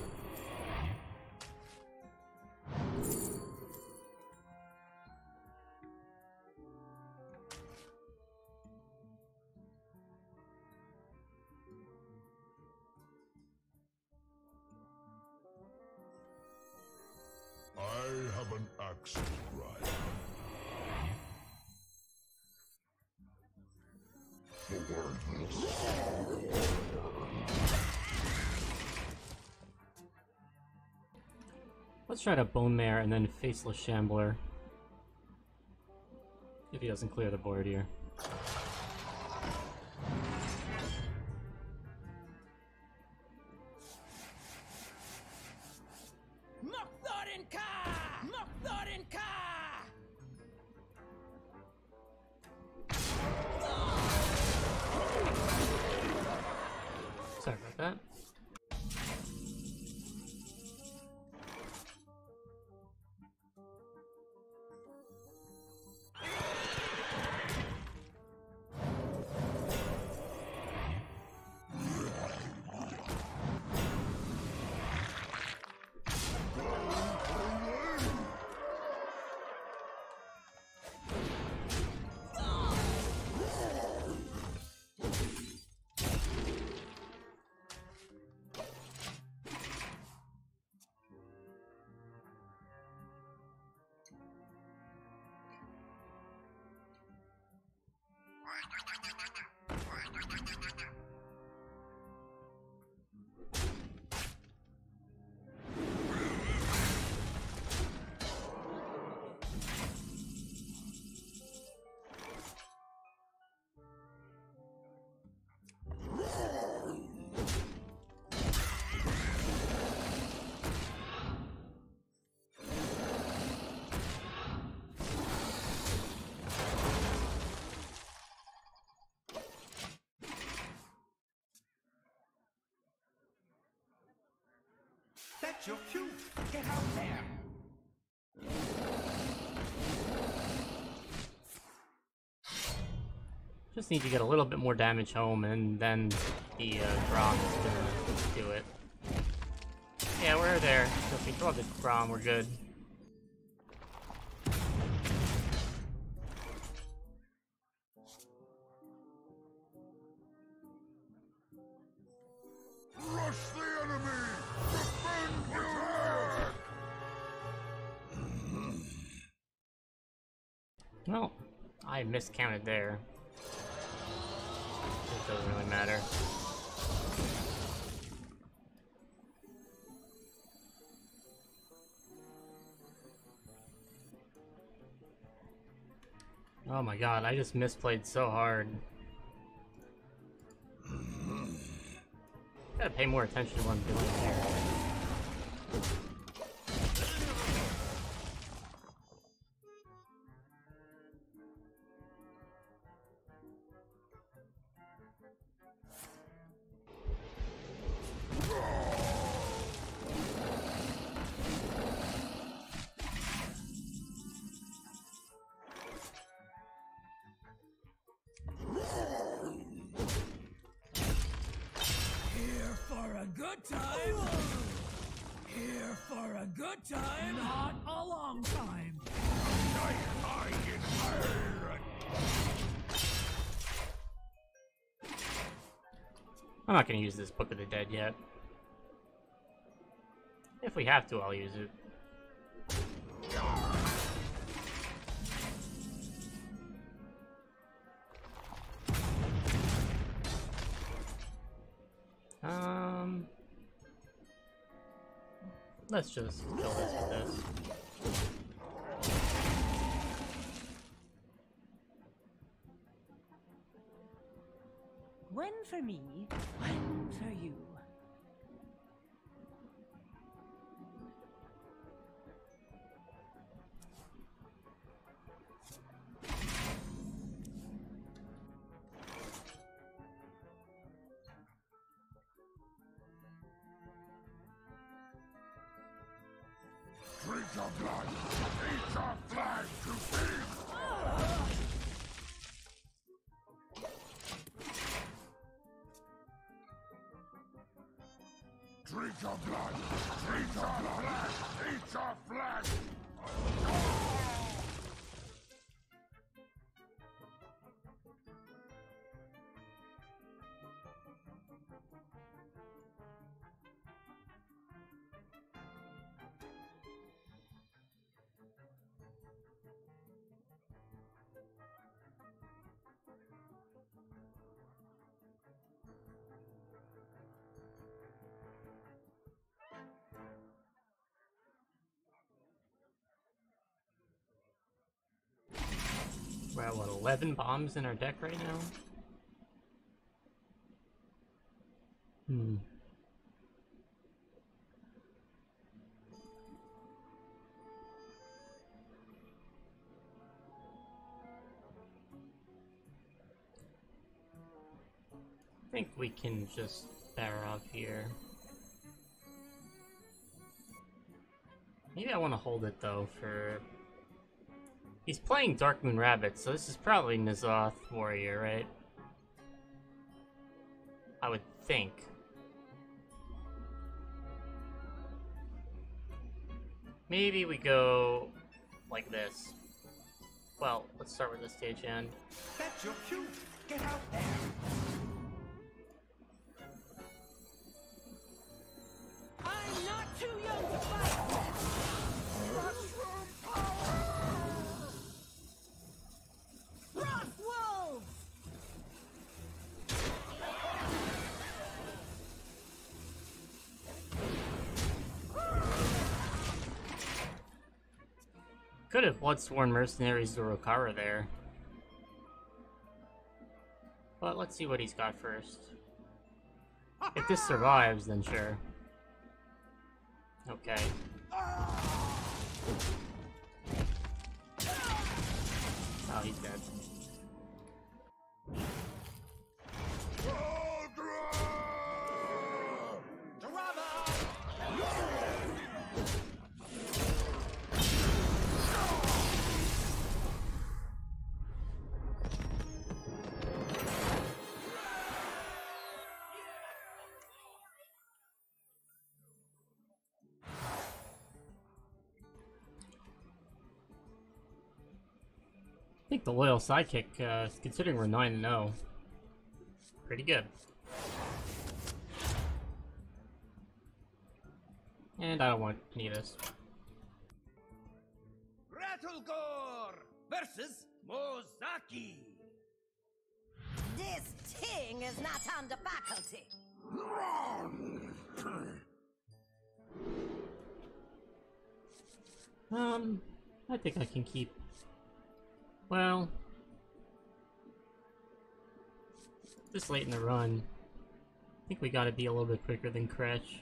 Speaker 6: I have an axe to grind.
Speaker 3: Let's try to Bone Mare and then Faceless Shambler. If he doesn't clear the board here. Sorry about that.
Speaker 11: That's your cue. Get out there.
Speaker 3: Just need to get a little bit more damage home, and then the uh, Grom is gonna do it. Yeah, we're there. So if we throw the Grom, we're good.
Speaker 6: Rush the enemy! Defend your attack!
Speaker 3: Well, I miscounted there. It doesn't really matter. Oh my god, I just misplayed so hard. Gotta pay more attention to what I'm doing here.
Speaker 1: Here for a good time. Here for a good time. Not a long time.
Speaker 3: I'm not gonna use this Book of the Dead yet. If we have to, I'll use it. Um, let's just kill this with this.
Speaker 4: One for me, one for you.
Speaker 6: Drink your blood! Eat your flesh to feed! Drink your blood! Drink your flesh! Eat your flesh!
Speaker 3: We're at what, eleven bombs in our deck right now? Hmm. I think we can just Barov here. Maybe I want to hold it though for... He's playing Darkmoon Rabbit, so this is probably N'Zoth Warrior, right? I would think. Maybe we go like this. Well, let's start with the stage end.
Speaker 11: That's your cue. Get out there.
Speaker 2: I'm not too young to fight!
Speaker 6: Mushroom power!
Speaker 2: Frost Wolves!
Speaker 3: Could have Bloodsworn Mercenaries Zurokara there. But let's see what he's got first. If this survives, then sure. Okay. Oh, he's dead. think the loyal sidekick, uh, considering we're nine and oh, pretty good. And I don't want any of this.
Speaker 8: Rattlegore versus Mozaki.
Speaker 12: This thing is not under faculty.
Speaker 3: Um, I think I can keep... Well... This late in the run, I think we gotta be a little bit quicker than Kretch.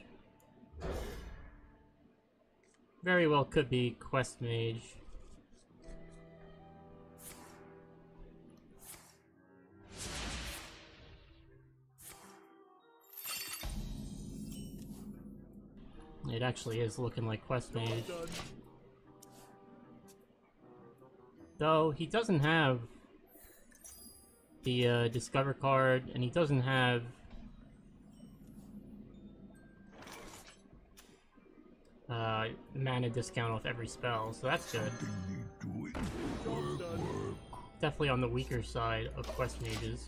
Speaker 3: Very well could be Quest Mage. It actually is looking like Quest Mage. Though, he doesn't have the uh, Discover card, and he doesn't have uh, mana discount with every spell, so that's good. Definitely on the weaker side of Quest Mages.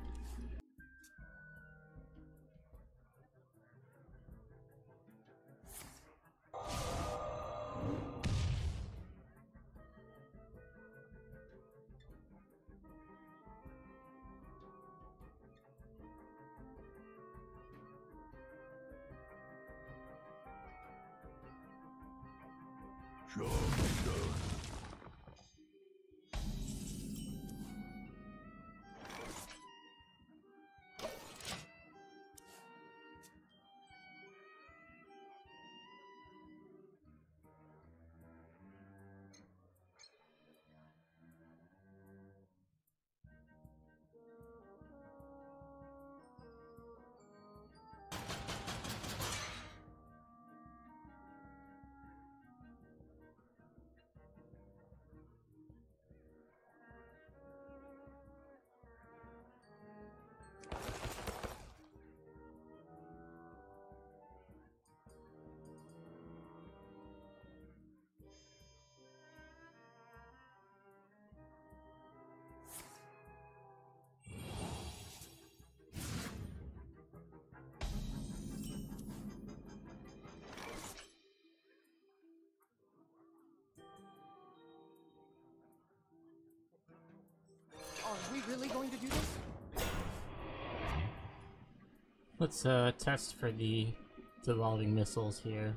Speaker 9: Are we really going to do this?
Speaker 3: Let's uh, test for the devolving missiles here.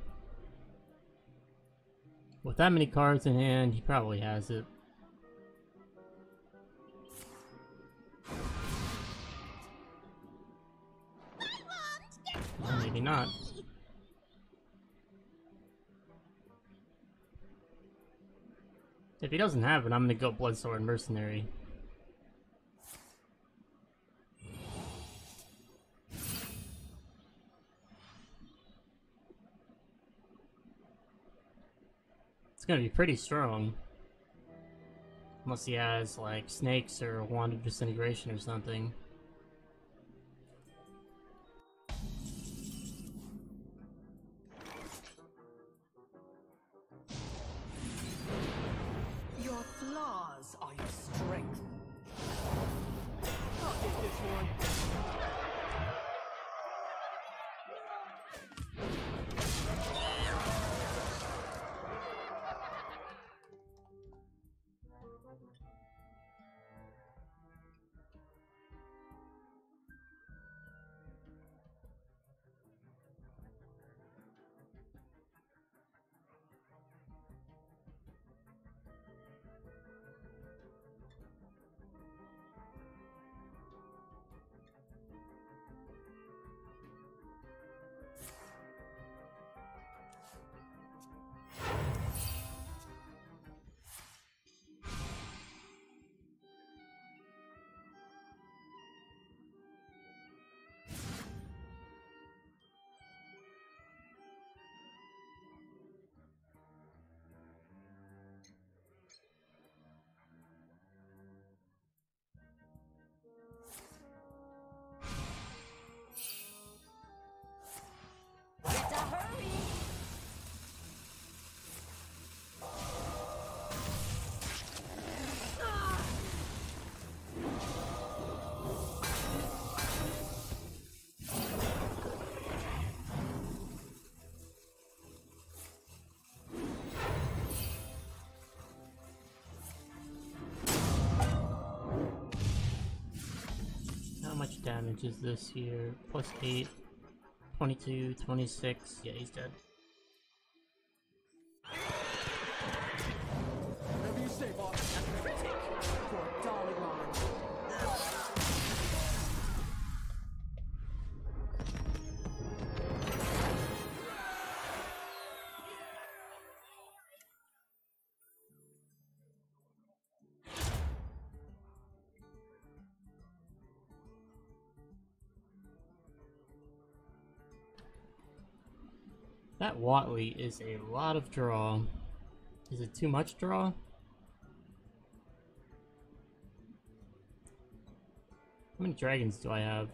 Speaker 3: With that many cards in hand, he probably has it. Or maybe not. If he doesn't have it, I'm gonna go Bloodsword Mercenary. It's gonna be pretty strong. Unless he has, like, snakes or a Wand of Disintegration or something.
Speaker 12: Your flaws are your strength.
Speaker 9: I'll get this one.
Speaker 3: much damage is this here? Plus eight, twenty-two, twenty-six. Yeah, he's dead.
Speaker 9: Whatever you say, boss. A critic for Dolly Ron.
Speaker 3: That Watley is a lot of draw. Is it too much draw? How many dragons do I have?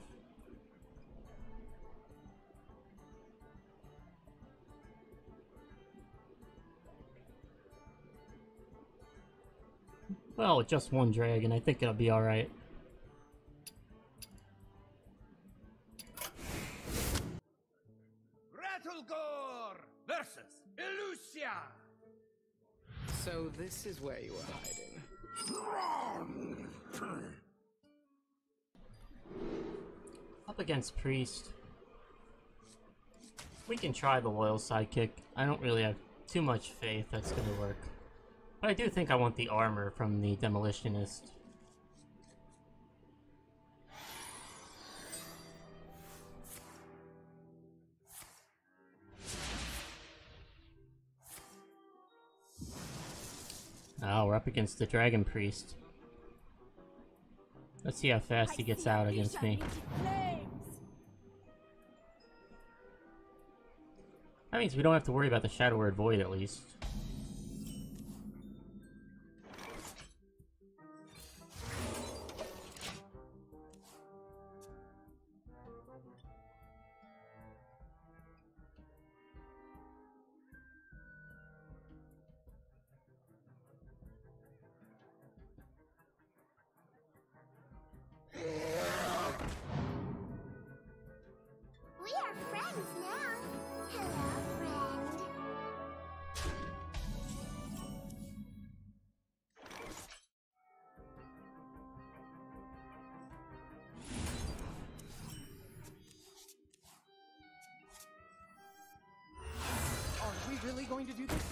Speaker 3: Well, with just one dragon, I think it'll be alright.
Speaker 8: Rattlegore versus Elusia.
Speaker 7: So this is where you were hiding.
Speaker 3: Up against Priest. We can try the loyal sidekick. I don't really have too much faith that's gonna work. But I do think I want the armor from the Demolitionist. Oh, we're up against the Dragon Priest. Let's see how fast he gets out against me. That means we don't have to worry about the Shadow Word Void, at least.
Speaker 5: We are friends now. Hello, friend.
Speaker 9: Are we really going to do this?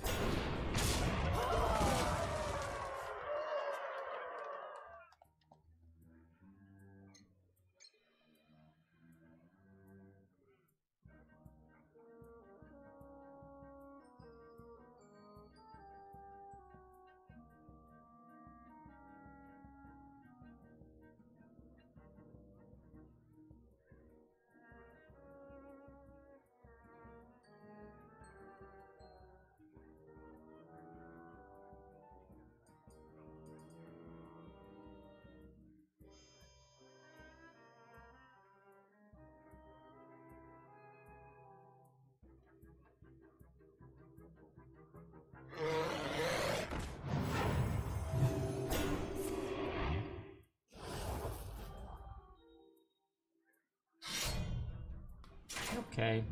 Speaker 3: Okay.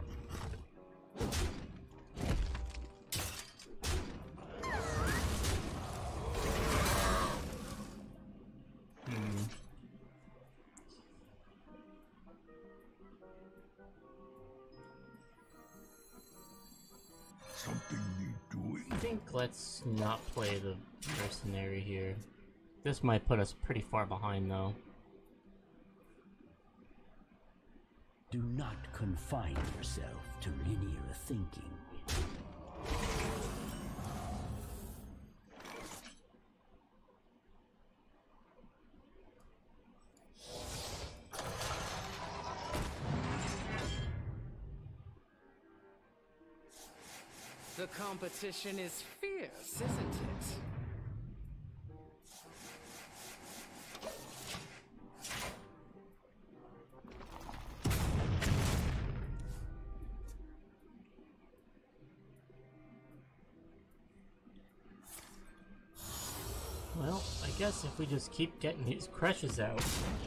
Speaker 3: Hmm.
Speaker 6: Something need doing.
Speaker 3: I think let's not play the mercenary here. This might put us pretty far behind, though.
Speaker 13: Do not confine yourself to linear thinking.
Speaker 7: The competition is fierce, isn't it?
Speaker 3: Well, I guess if we just keep getting these crushes out,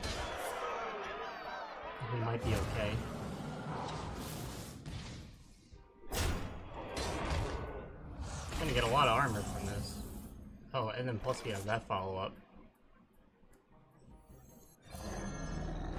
Speaker 3: we might be okay. I'm gonna get a lot of armor from this. Oh, and then plus we have that follow-up.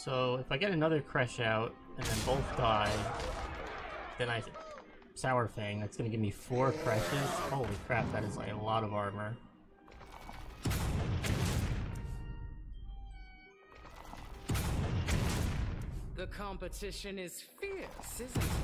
Speaker 3: So if I get another Crush out and then both die, then I Saurfang. That's gonna give me four Crushes. Holy crap, that is like a lot of armor.
Speaker 7: The competition is fierce, isn't it?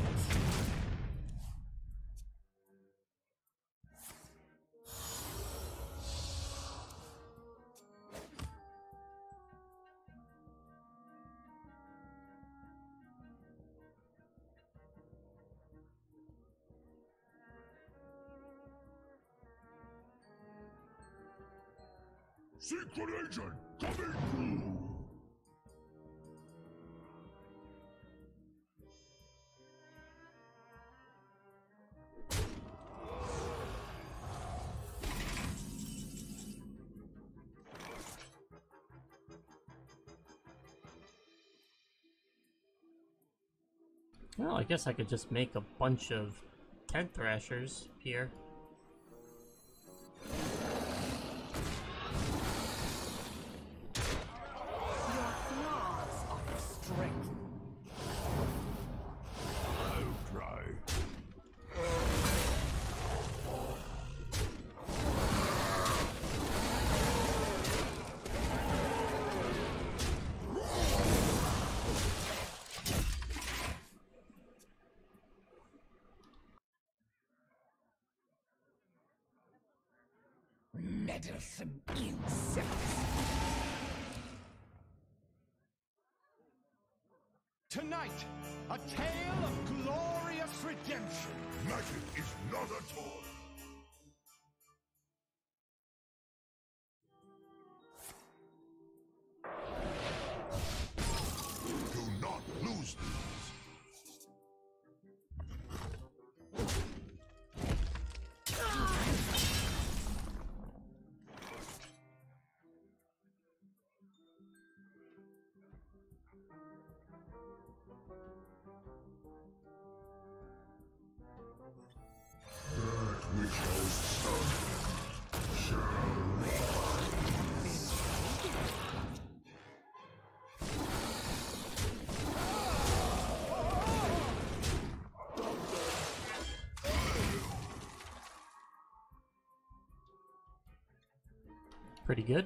Speaker 6: Secret agent coming through!
Speaker 3: Well, I guess I could just make a bunch of Tent Thrashers here.
Speaker 11: Meddlesome insects. Tonight, a tale of glorious redemption.
Speaker 6: Magic is not a toy. Do not lose these.
Speaker 3: Pretty good.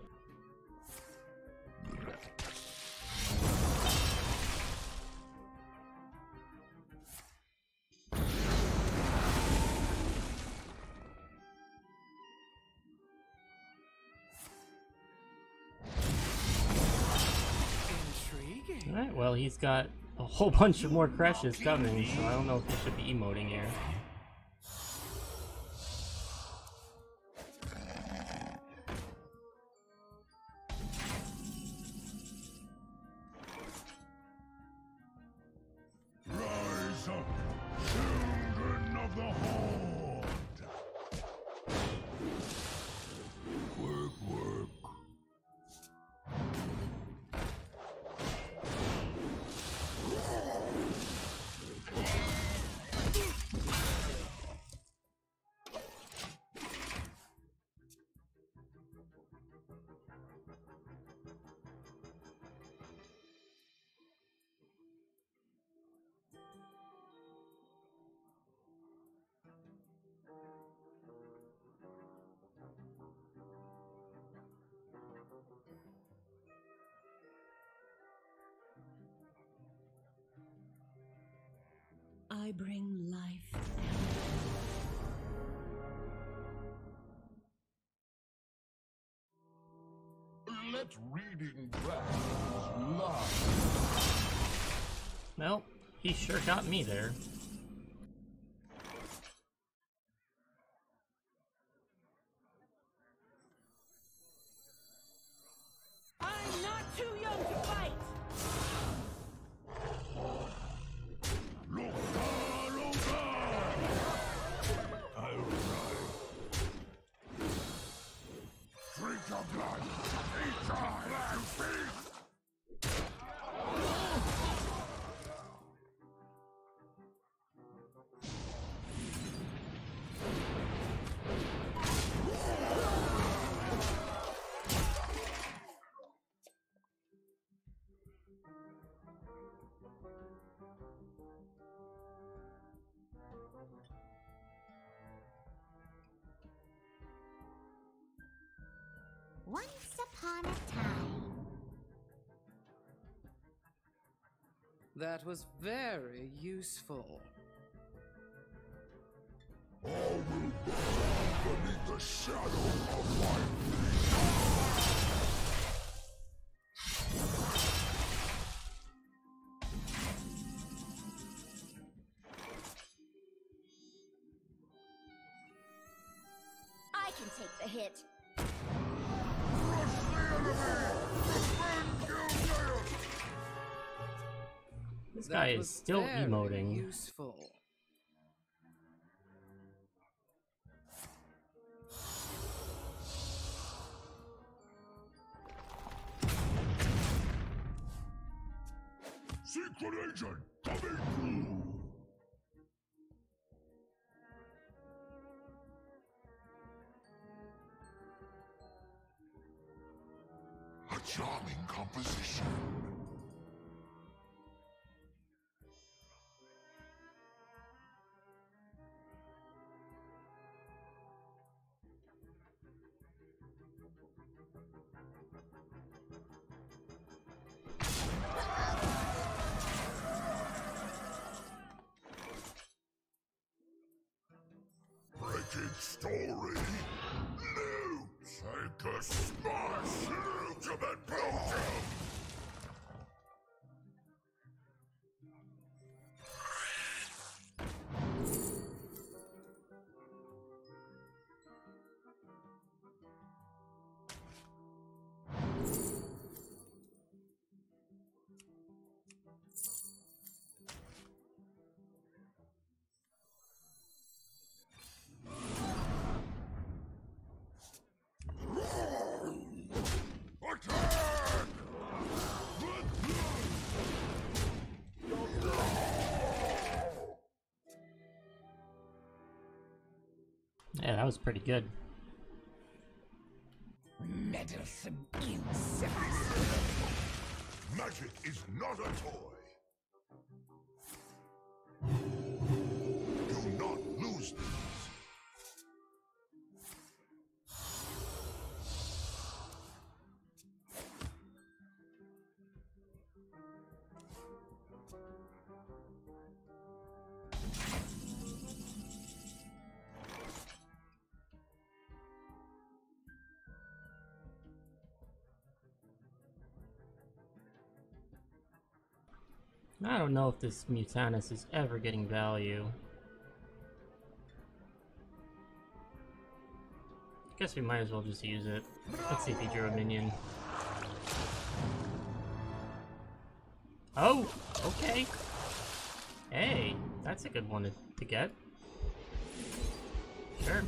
Speaker 3: Alright, well, he's got a whole bunch of more crashes coming, so I don't know if he should be emoting here.
Speaker 6: Rise up, children of the Horde! Work, work.
Speaker 4: I bring life.
Speaker 6: Let reading dragons lie.
Speaker 3: Well, he sure got me there.
Speaker 12: I'm not too young to fight!
Speaker 6: Drink your blood! Eat your black feet!
Speaker 14: Once upon a time.
Speaker 7: That was very useful.
Speaker 6: All will bow beneath the shadow of my
Speaker 5: I can take the hit.
Speaker 6: Crush the enemy! Defend Gilneas!
Speaker 3: This guy is still emoting.
Speaker 7: Useful.
Speaker 6: Secret agent coming through! A charming composition. Breaking story. Loot! Take a smash! Ultimate Belgium!
Speaker 3: Yeah, that was pretty good.
Speaker 11: Meddlesome insects.
Speaker 6: Magic is not a toy. Do not lose these.
Speaker 3: I don't know if this Mutanus is ever getting value. Guess we might as well just use it. Let's see if he drew a minion. Oh! Okay! Hey! That's a good one to, to get. Sure.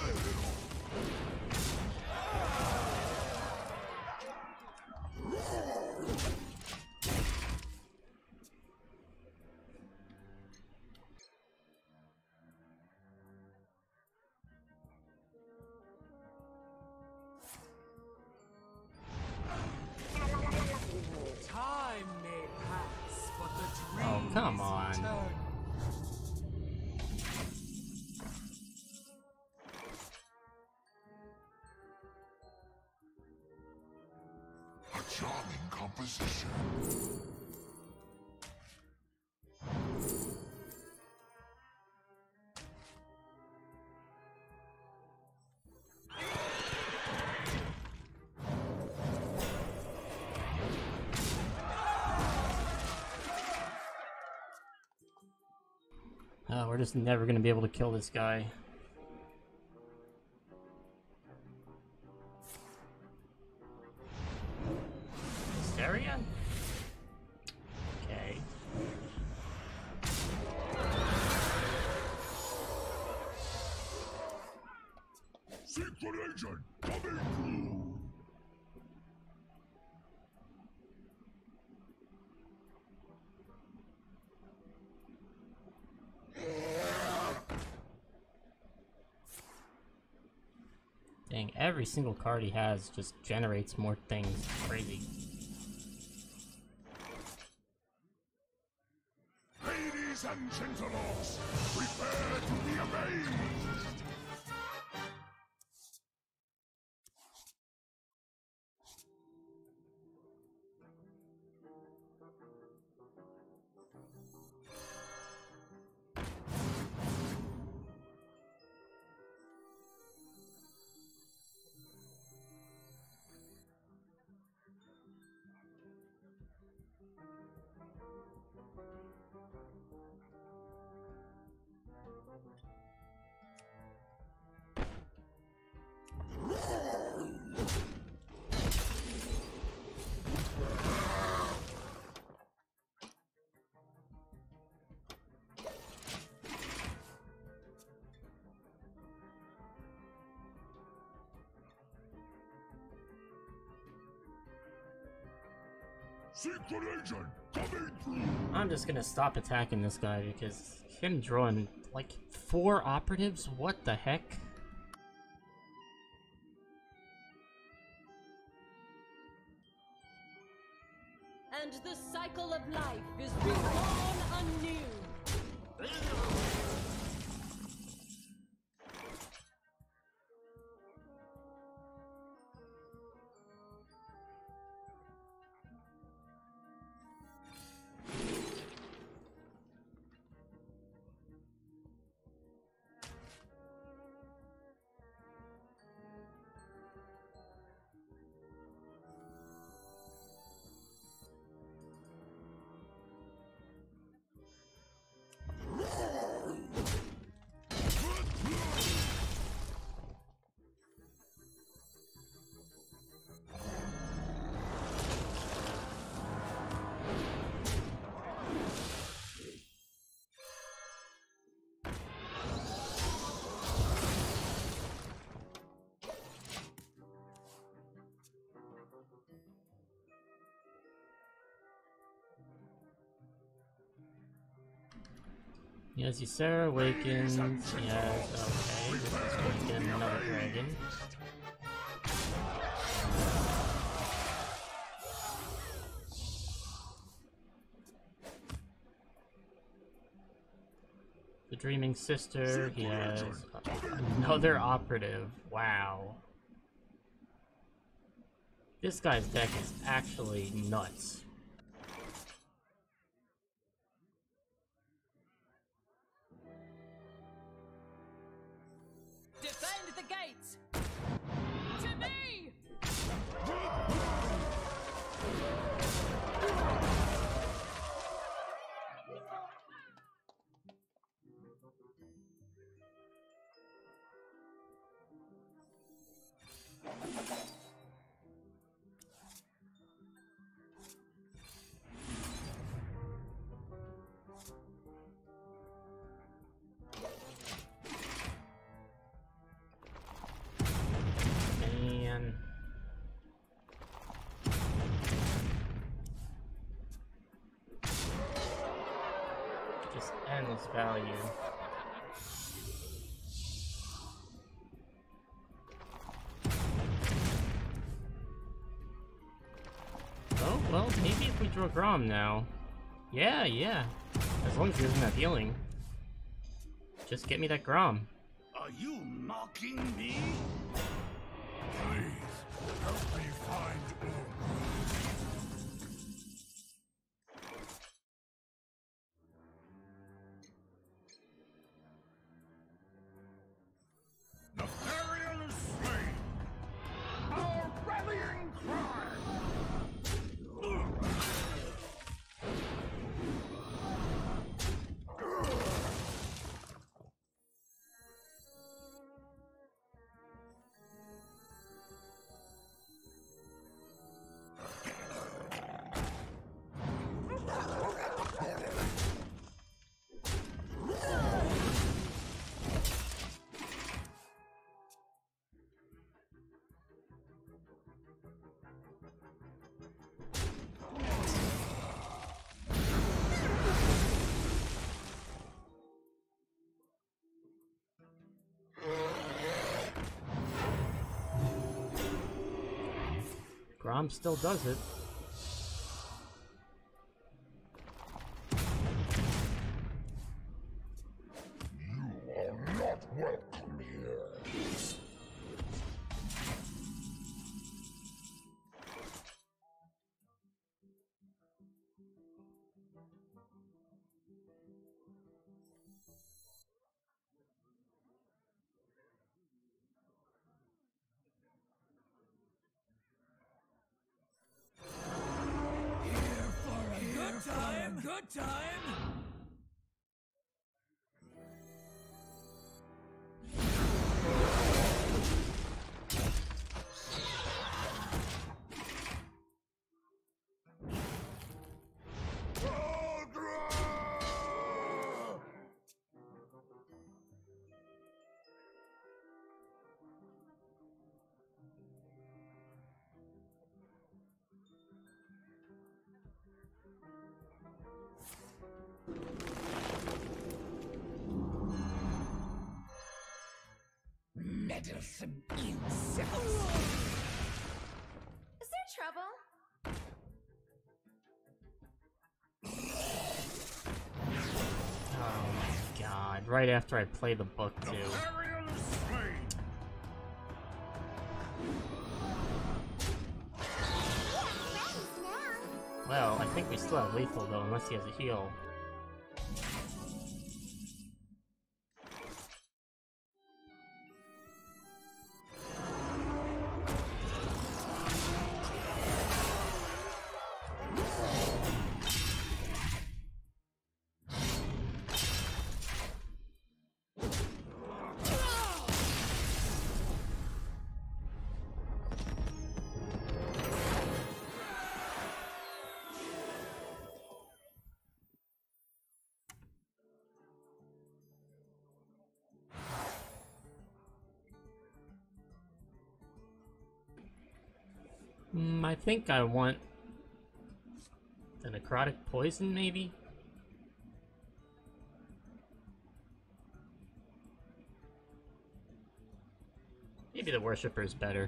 Speaker 3: Oh, come on.
Speaker 6: A charming composition.
Speaker 3: Oh, we're just never gonna be able to kill this guy. Hysteria? Okay.
Speaker 6: Secret agent coming through!
Speaker 3: Dang, every single card he has just generates more things. It's crazy.
Speaker 6: Ladies and gentlemen, prepare to be amazed! Secret agent coming through.
Speaker 3: I'm just gonna stop attacking this guy because him drawing like four operatives? What the heck?
Speaker 2: And the cycle of life is reborn anew.
Speaker 3: Yes, Ysera awakens. Yes, okay. This is going to get another dragon. The Dreaming Sister, he has another operative. Wow. This guy's deck is actually nuts.
Speaker 12: Defend the gates! To me!
Speaker 3: Man. Just endless value. Oh, well, maybe if we draw Grom now. Yeah, yeah. As long as he doesn't have healing. Just get me that Grom.
Speaker 6: Are you mocking me? Please, help me find Orm. The Therian is slain! Our rallying cry!
Speaker 3: Grom still does it.
Speaker 6: You are not welcome here.
Speaker 1: Good time, good time.
Speaker 11: Meddlesome insects.
Speaker 5: Is there trouble?
Speaker 3: Oh my god, right after I play the book too. Well, I think we still have lethal though, unless he has a heal. Mm, I think I want the necrotic poison, maybe? Maybe the worshipper's better.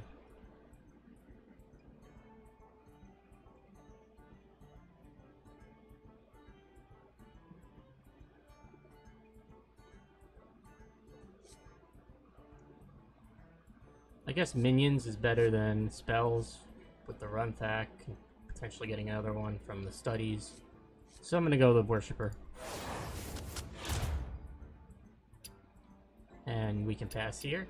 Speaker 3: I guess minions is better than spells with the Runthak, potentially getting another one from the studies. So I'm gonna go the worshipper. And we can pass here.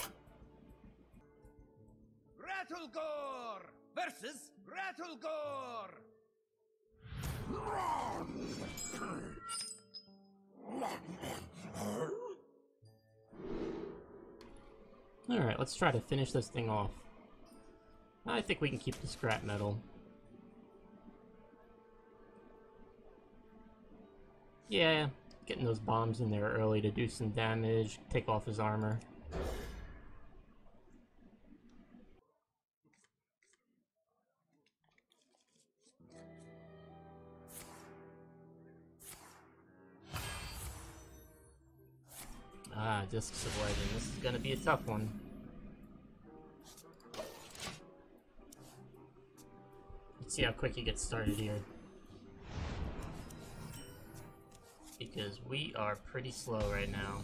Speaker 8: Rattlegore versus Rattlegore.
Speaker 3: Alright, let's try to finish this thing off. I think we can keep the scrap metal. Yeah, getting those bombs in there early to do some damage, take off his armor. Ah, Discs of Legend. This is gonna be a tough one. Let's see how quick he gets started here. Because we are pretty slow right now.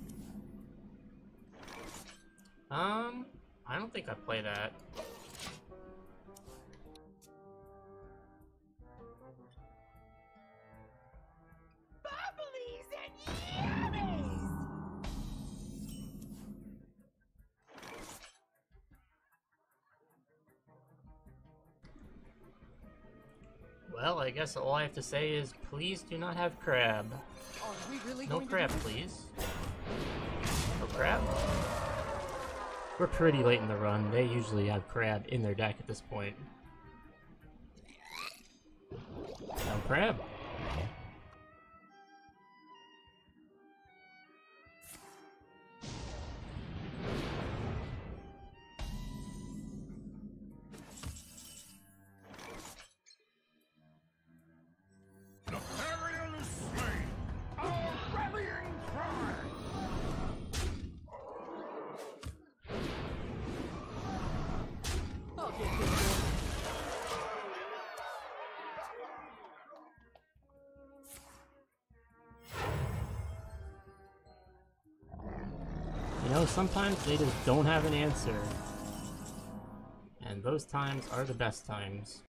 Speaker 3: Um, I don't think I play that.
Speaker 11: Bubblies and yummies!
Speaker 3: Well, I guess all I have to say is, please do not have crab.
Speaker 9: Are we really
Speaker 3: No
Speaker 9: going
Speaker 3: crab,
Speaker 9: to do this?
Speaker 3: please. No crab? We're pretty late in the run. They usually have crab in their deck at this point. No crab. You know, sometimes they just don't have an answer. And those times are the best times.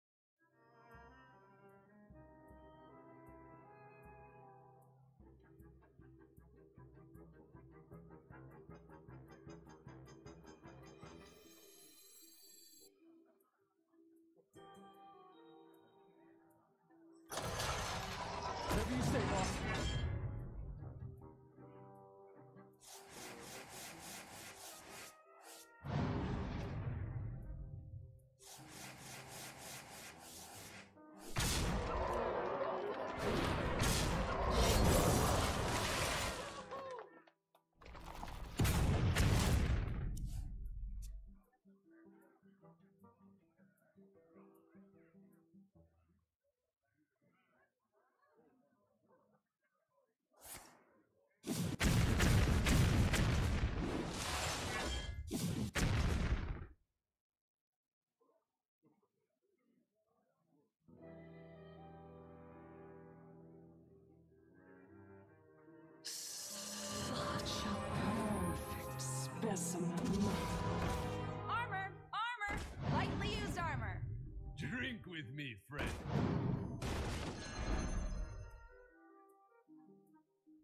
Speaker 9: Whatever you say, boss.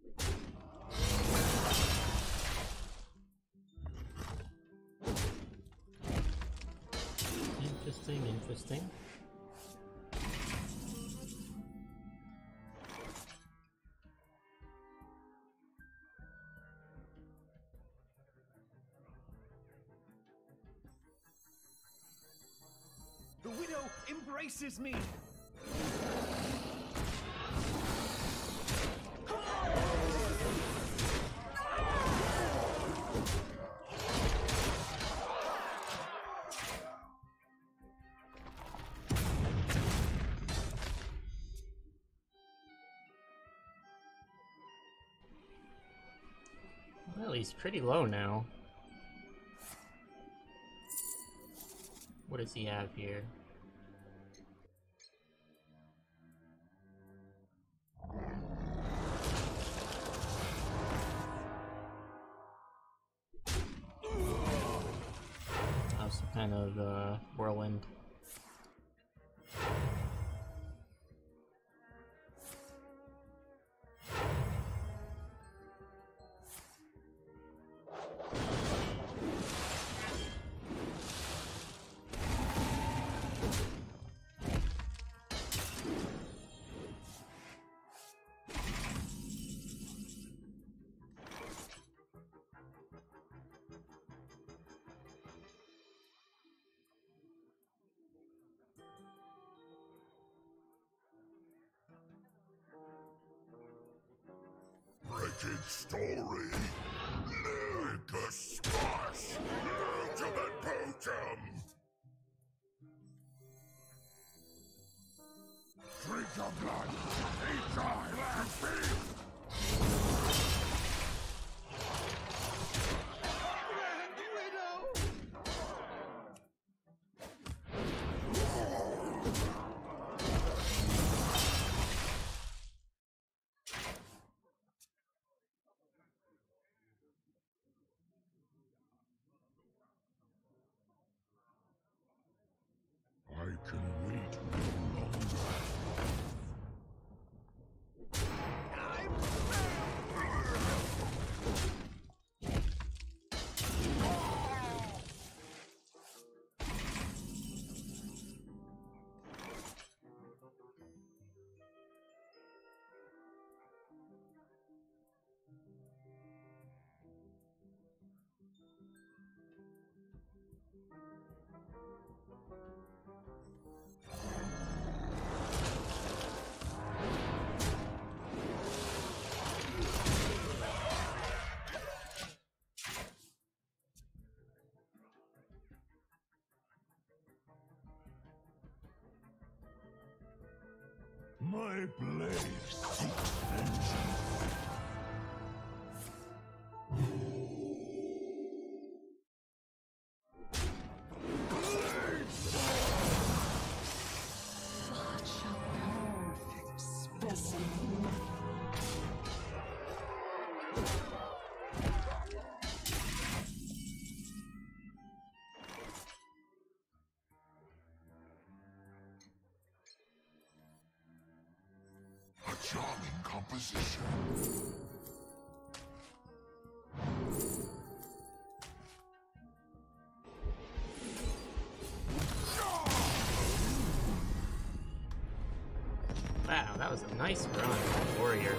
Speaker 3: Interesting, interesting.
Speaker 15: The widow embraces me!
Speaker 3: Well, he's pretty low now. What does he have here? Oh, some kind of uh, whirlwind.
Speaker 6: Wretched story. Like a smash. Ultimate Potem. Drink your blood. Eat time and feed. I can wait no longer. My blade seeks vengeance.
Speaker 4: Such a perfect specimen.
Speaker 6: A charming composition.
Speaker 3: Wow, that was a nice run, Warrior.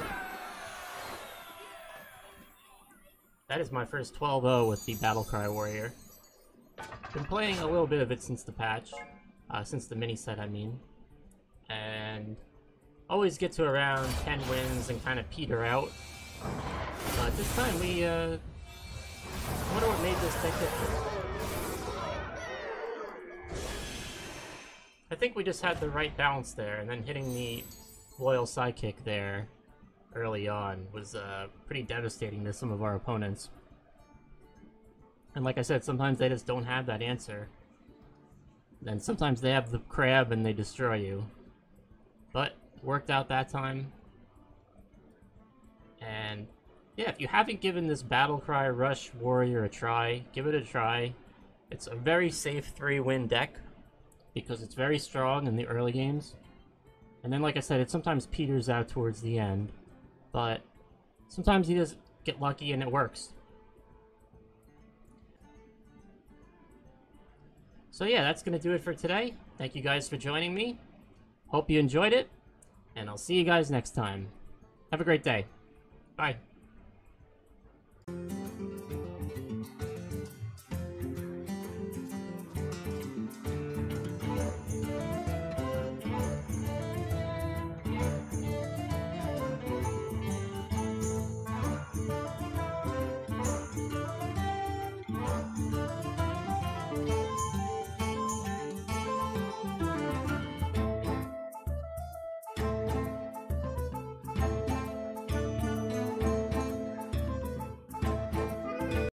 Speaker 3: That is my first twelve oh with the Battlecry Warrior. Been playing a little bit of it since the patch, uh, since the mini set I mean, and always get to around ten wins and kind of peter out. But this time we, uh, I wonder what made this deck different. I think we just had the right balance there, and then hitting the Loyal Sidekick there early on was uh, pretty devastating to some of our opponents. And like I said, sometimes they just don't have that answer. Then sometimes they have the crab and they destroy you. But worked out that time. And yeah, if you haven't given this Battlecry Rush Warrior a try, give it a try. It's a very safe three win deck because it's very strong in the early games. And then like I said, it sometimes peters out towards the end. But Sometimes you just get lucky and it works. So yeah, that's gonna do it for today. Thank you guys for joining me. Hope you enjoyed it, and I'll see you guys next time. Have a great day. Bye.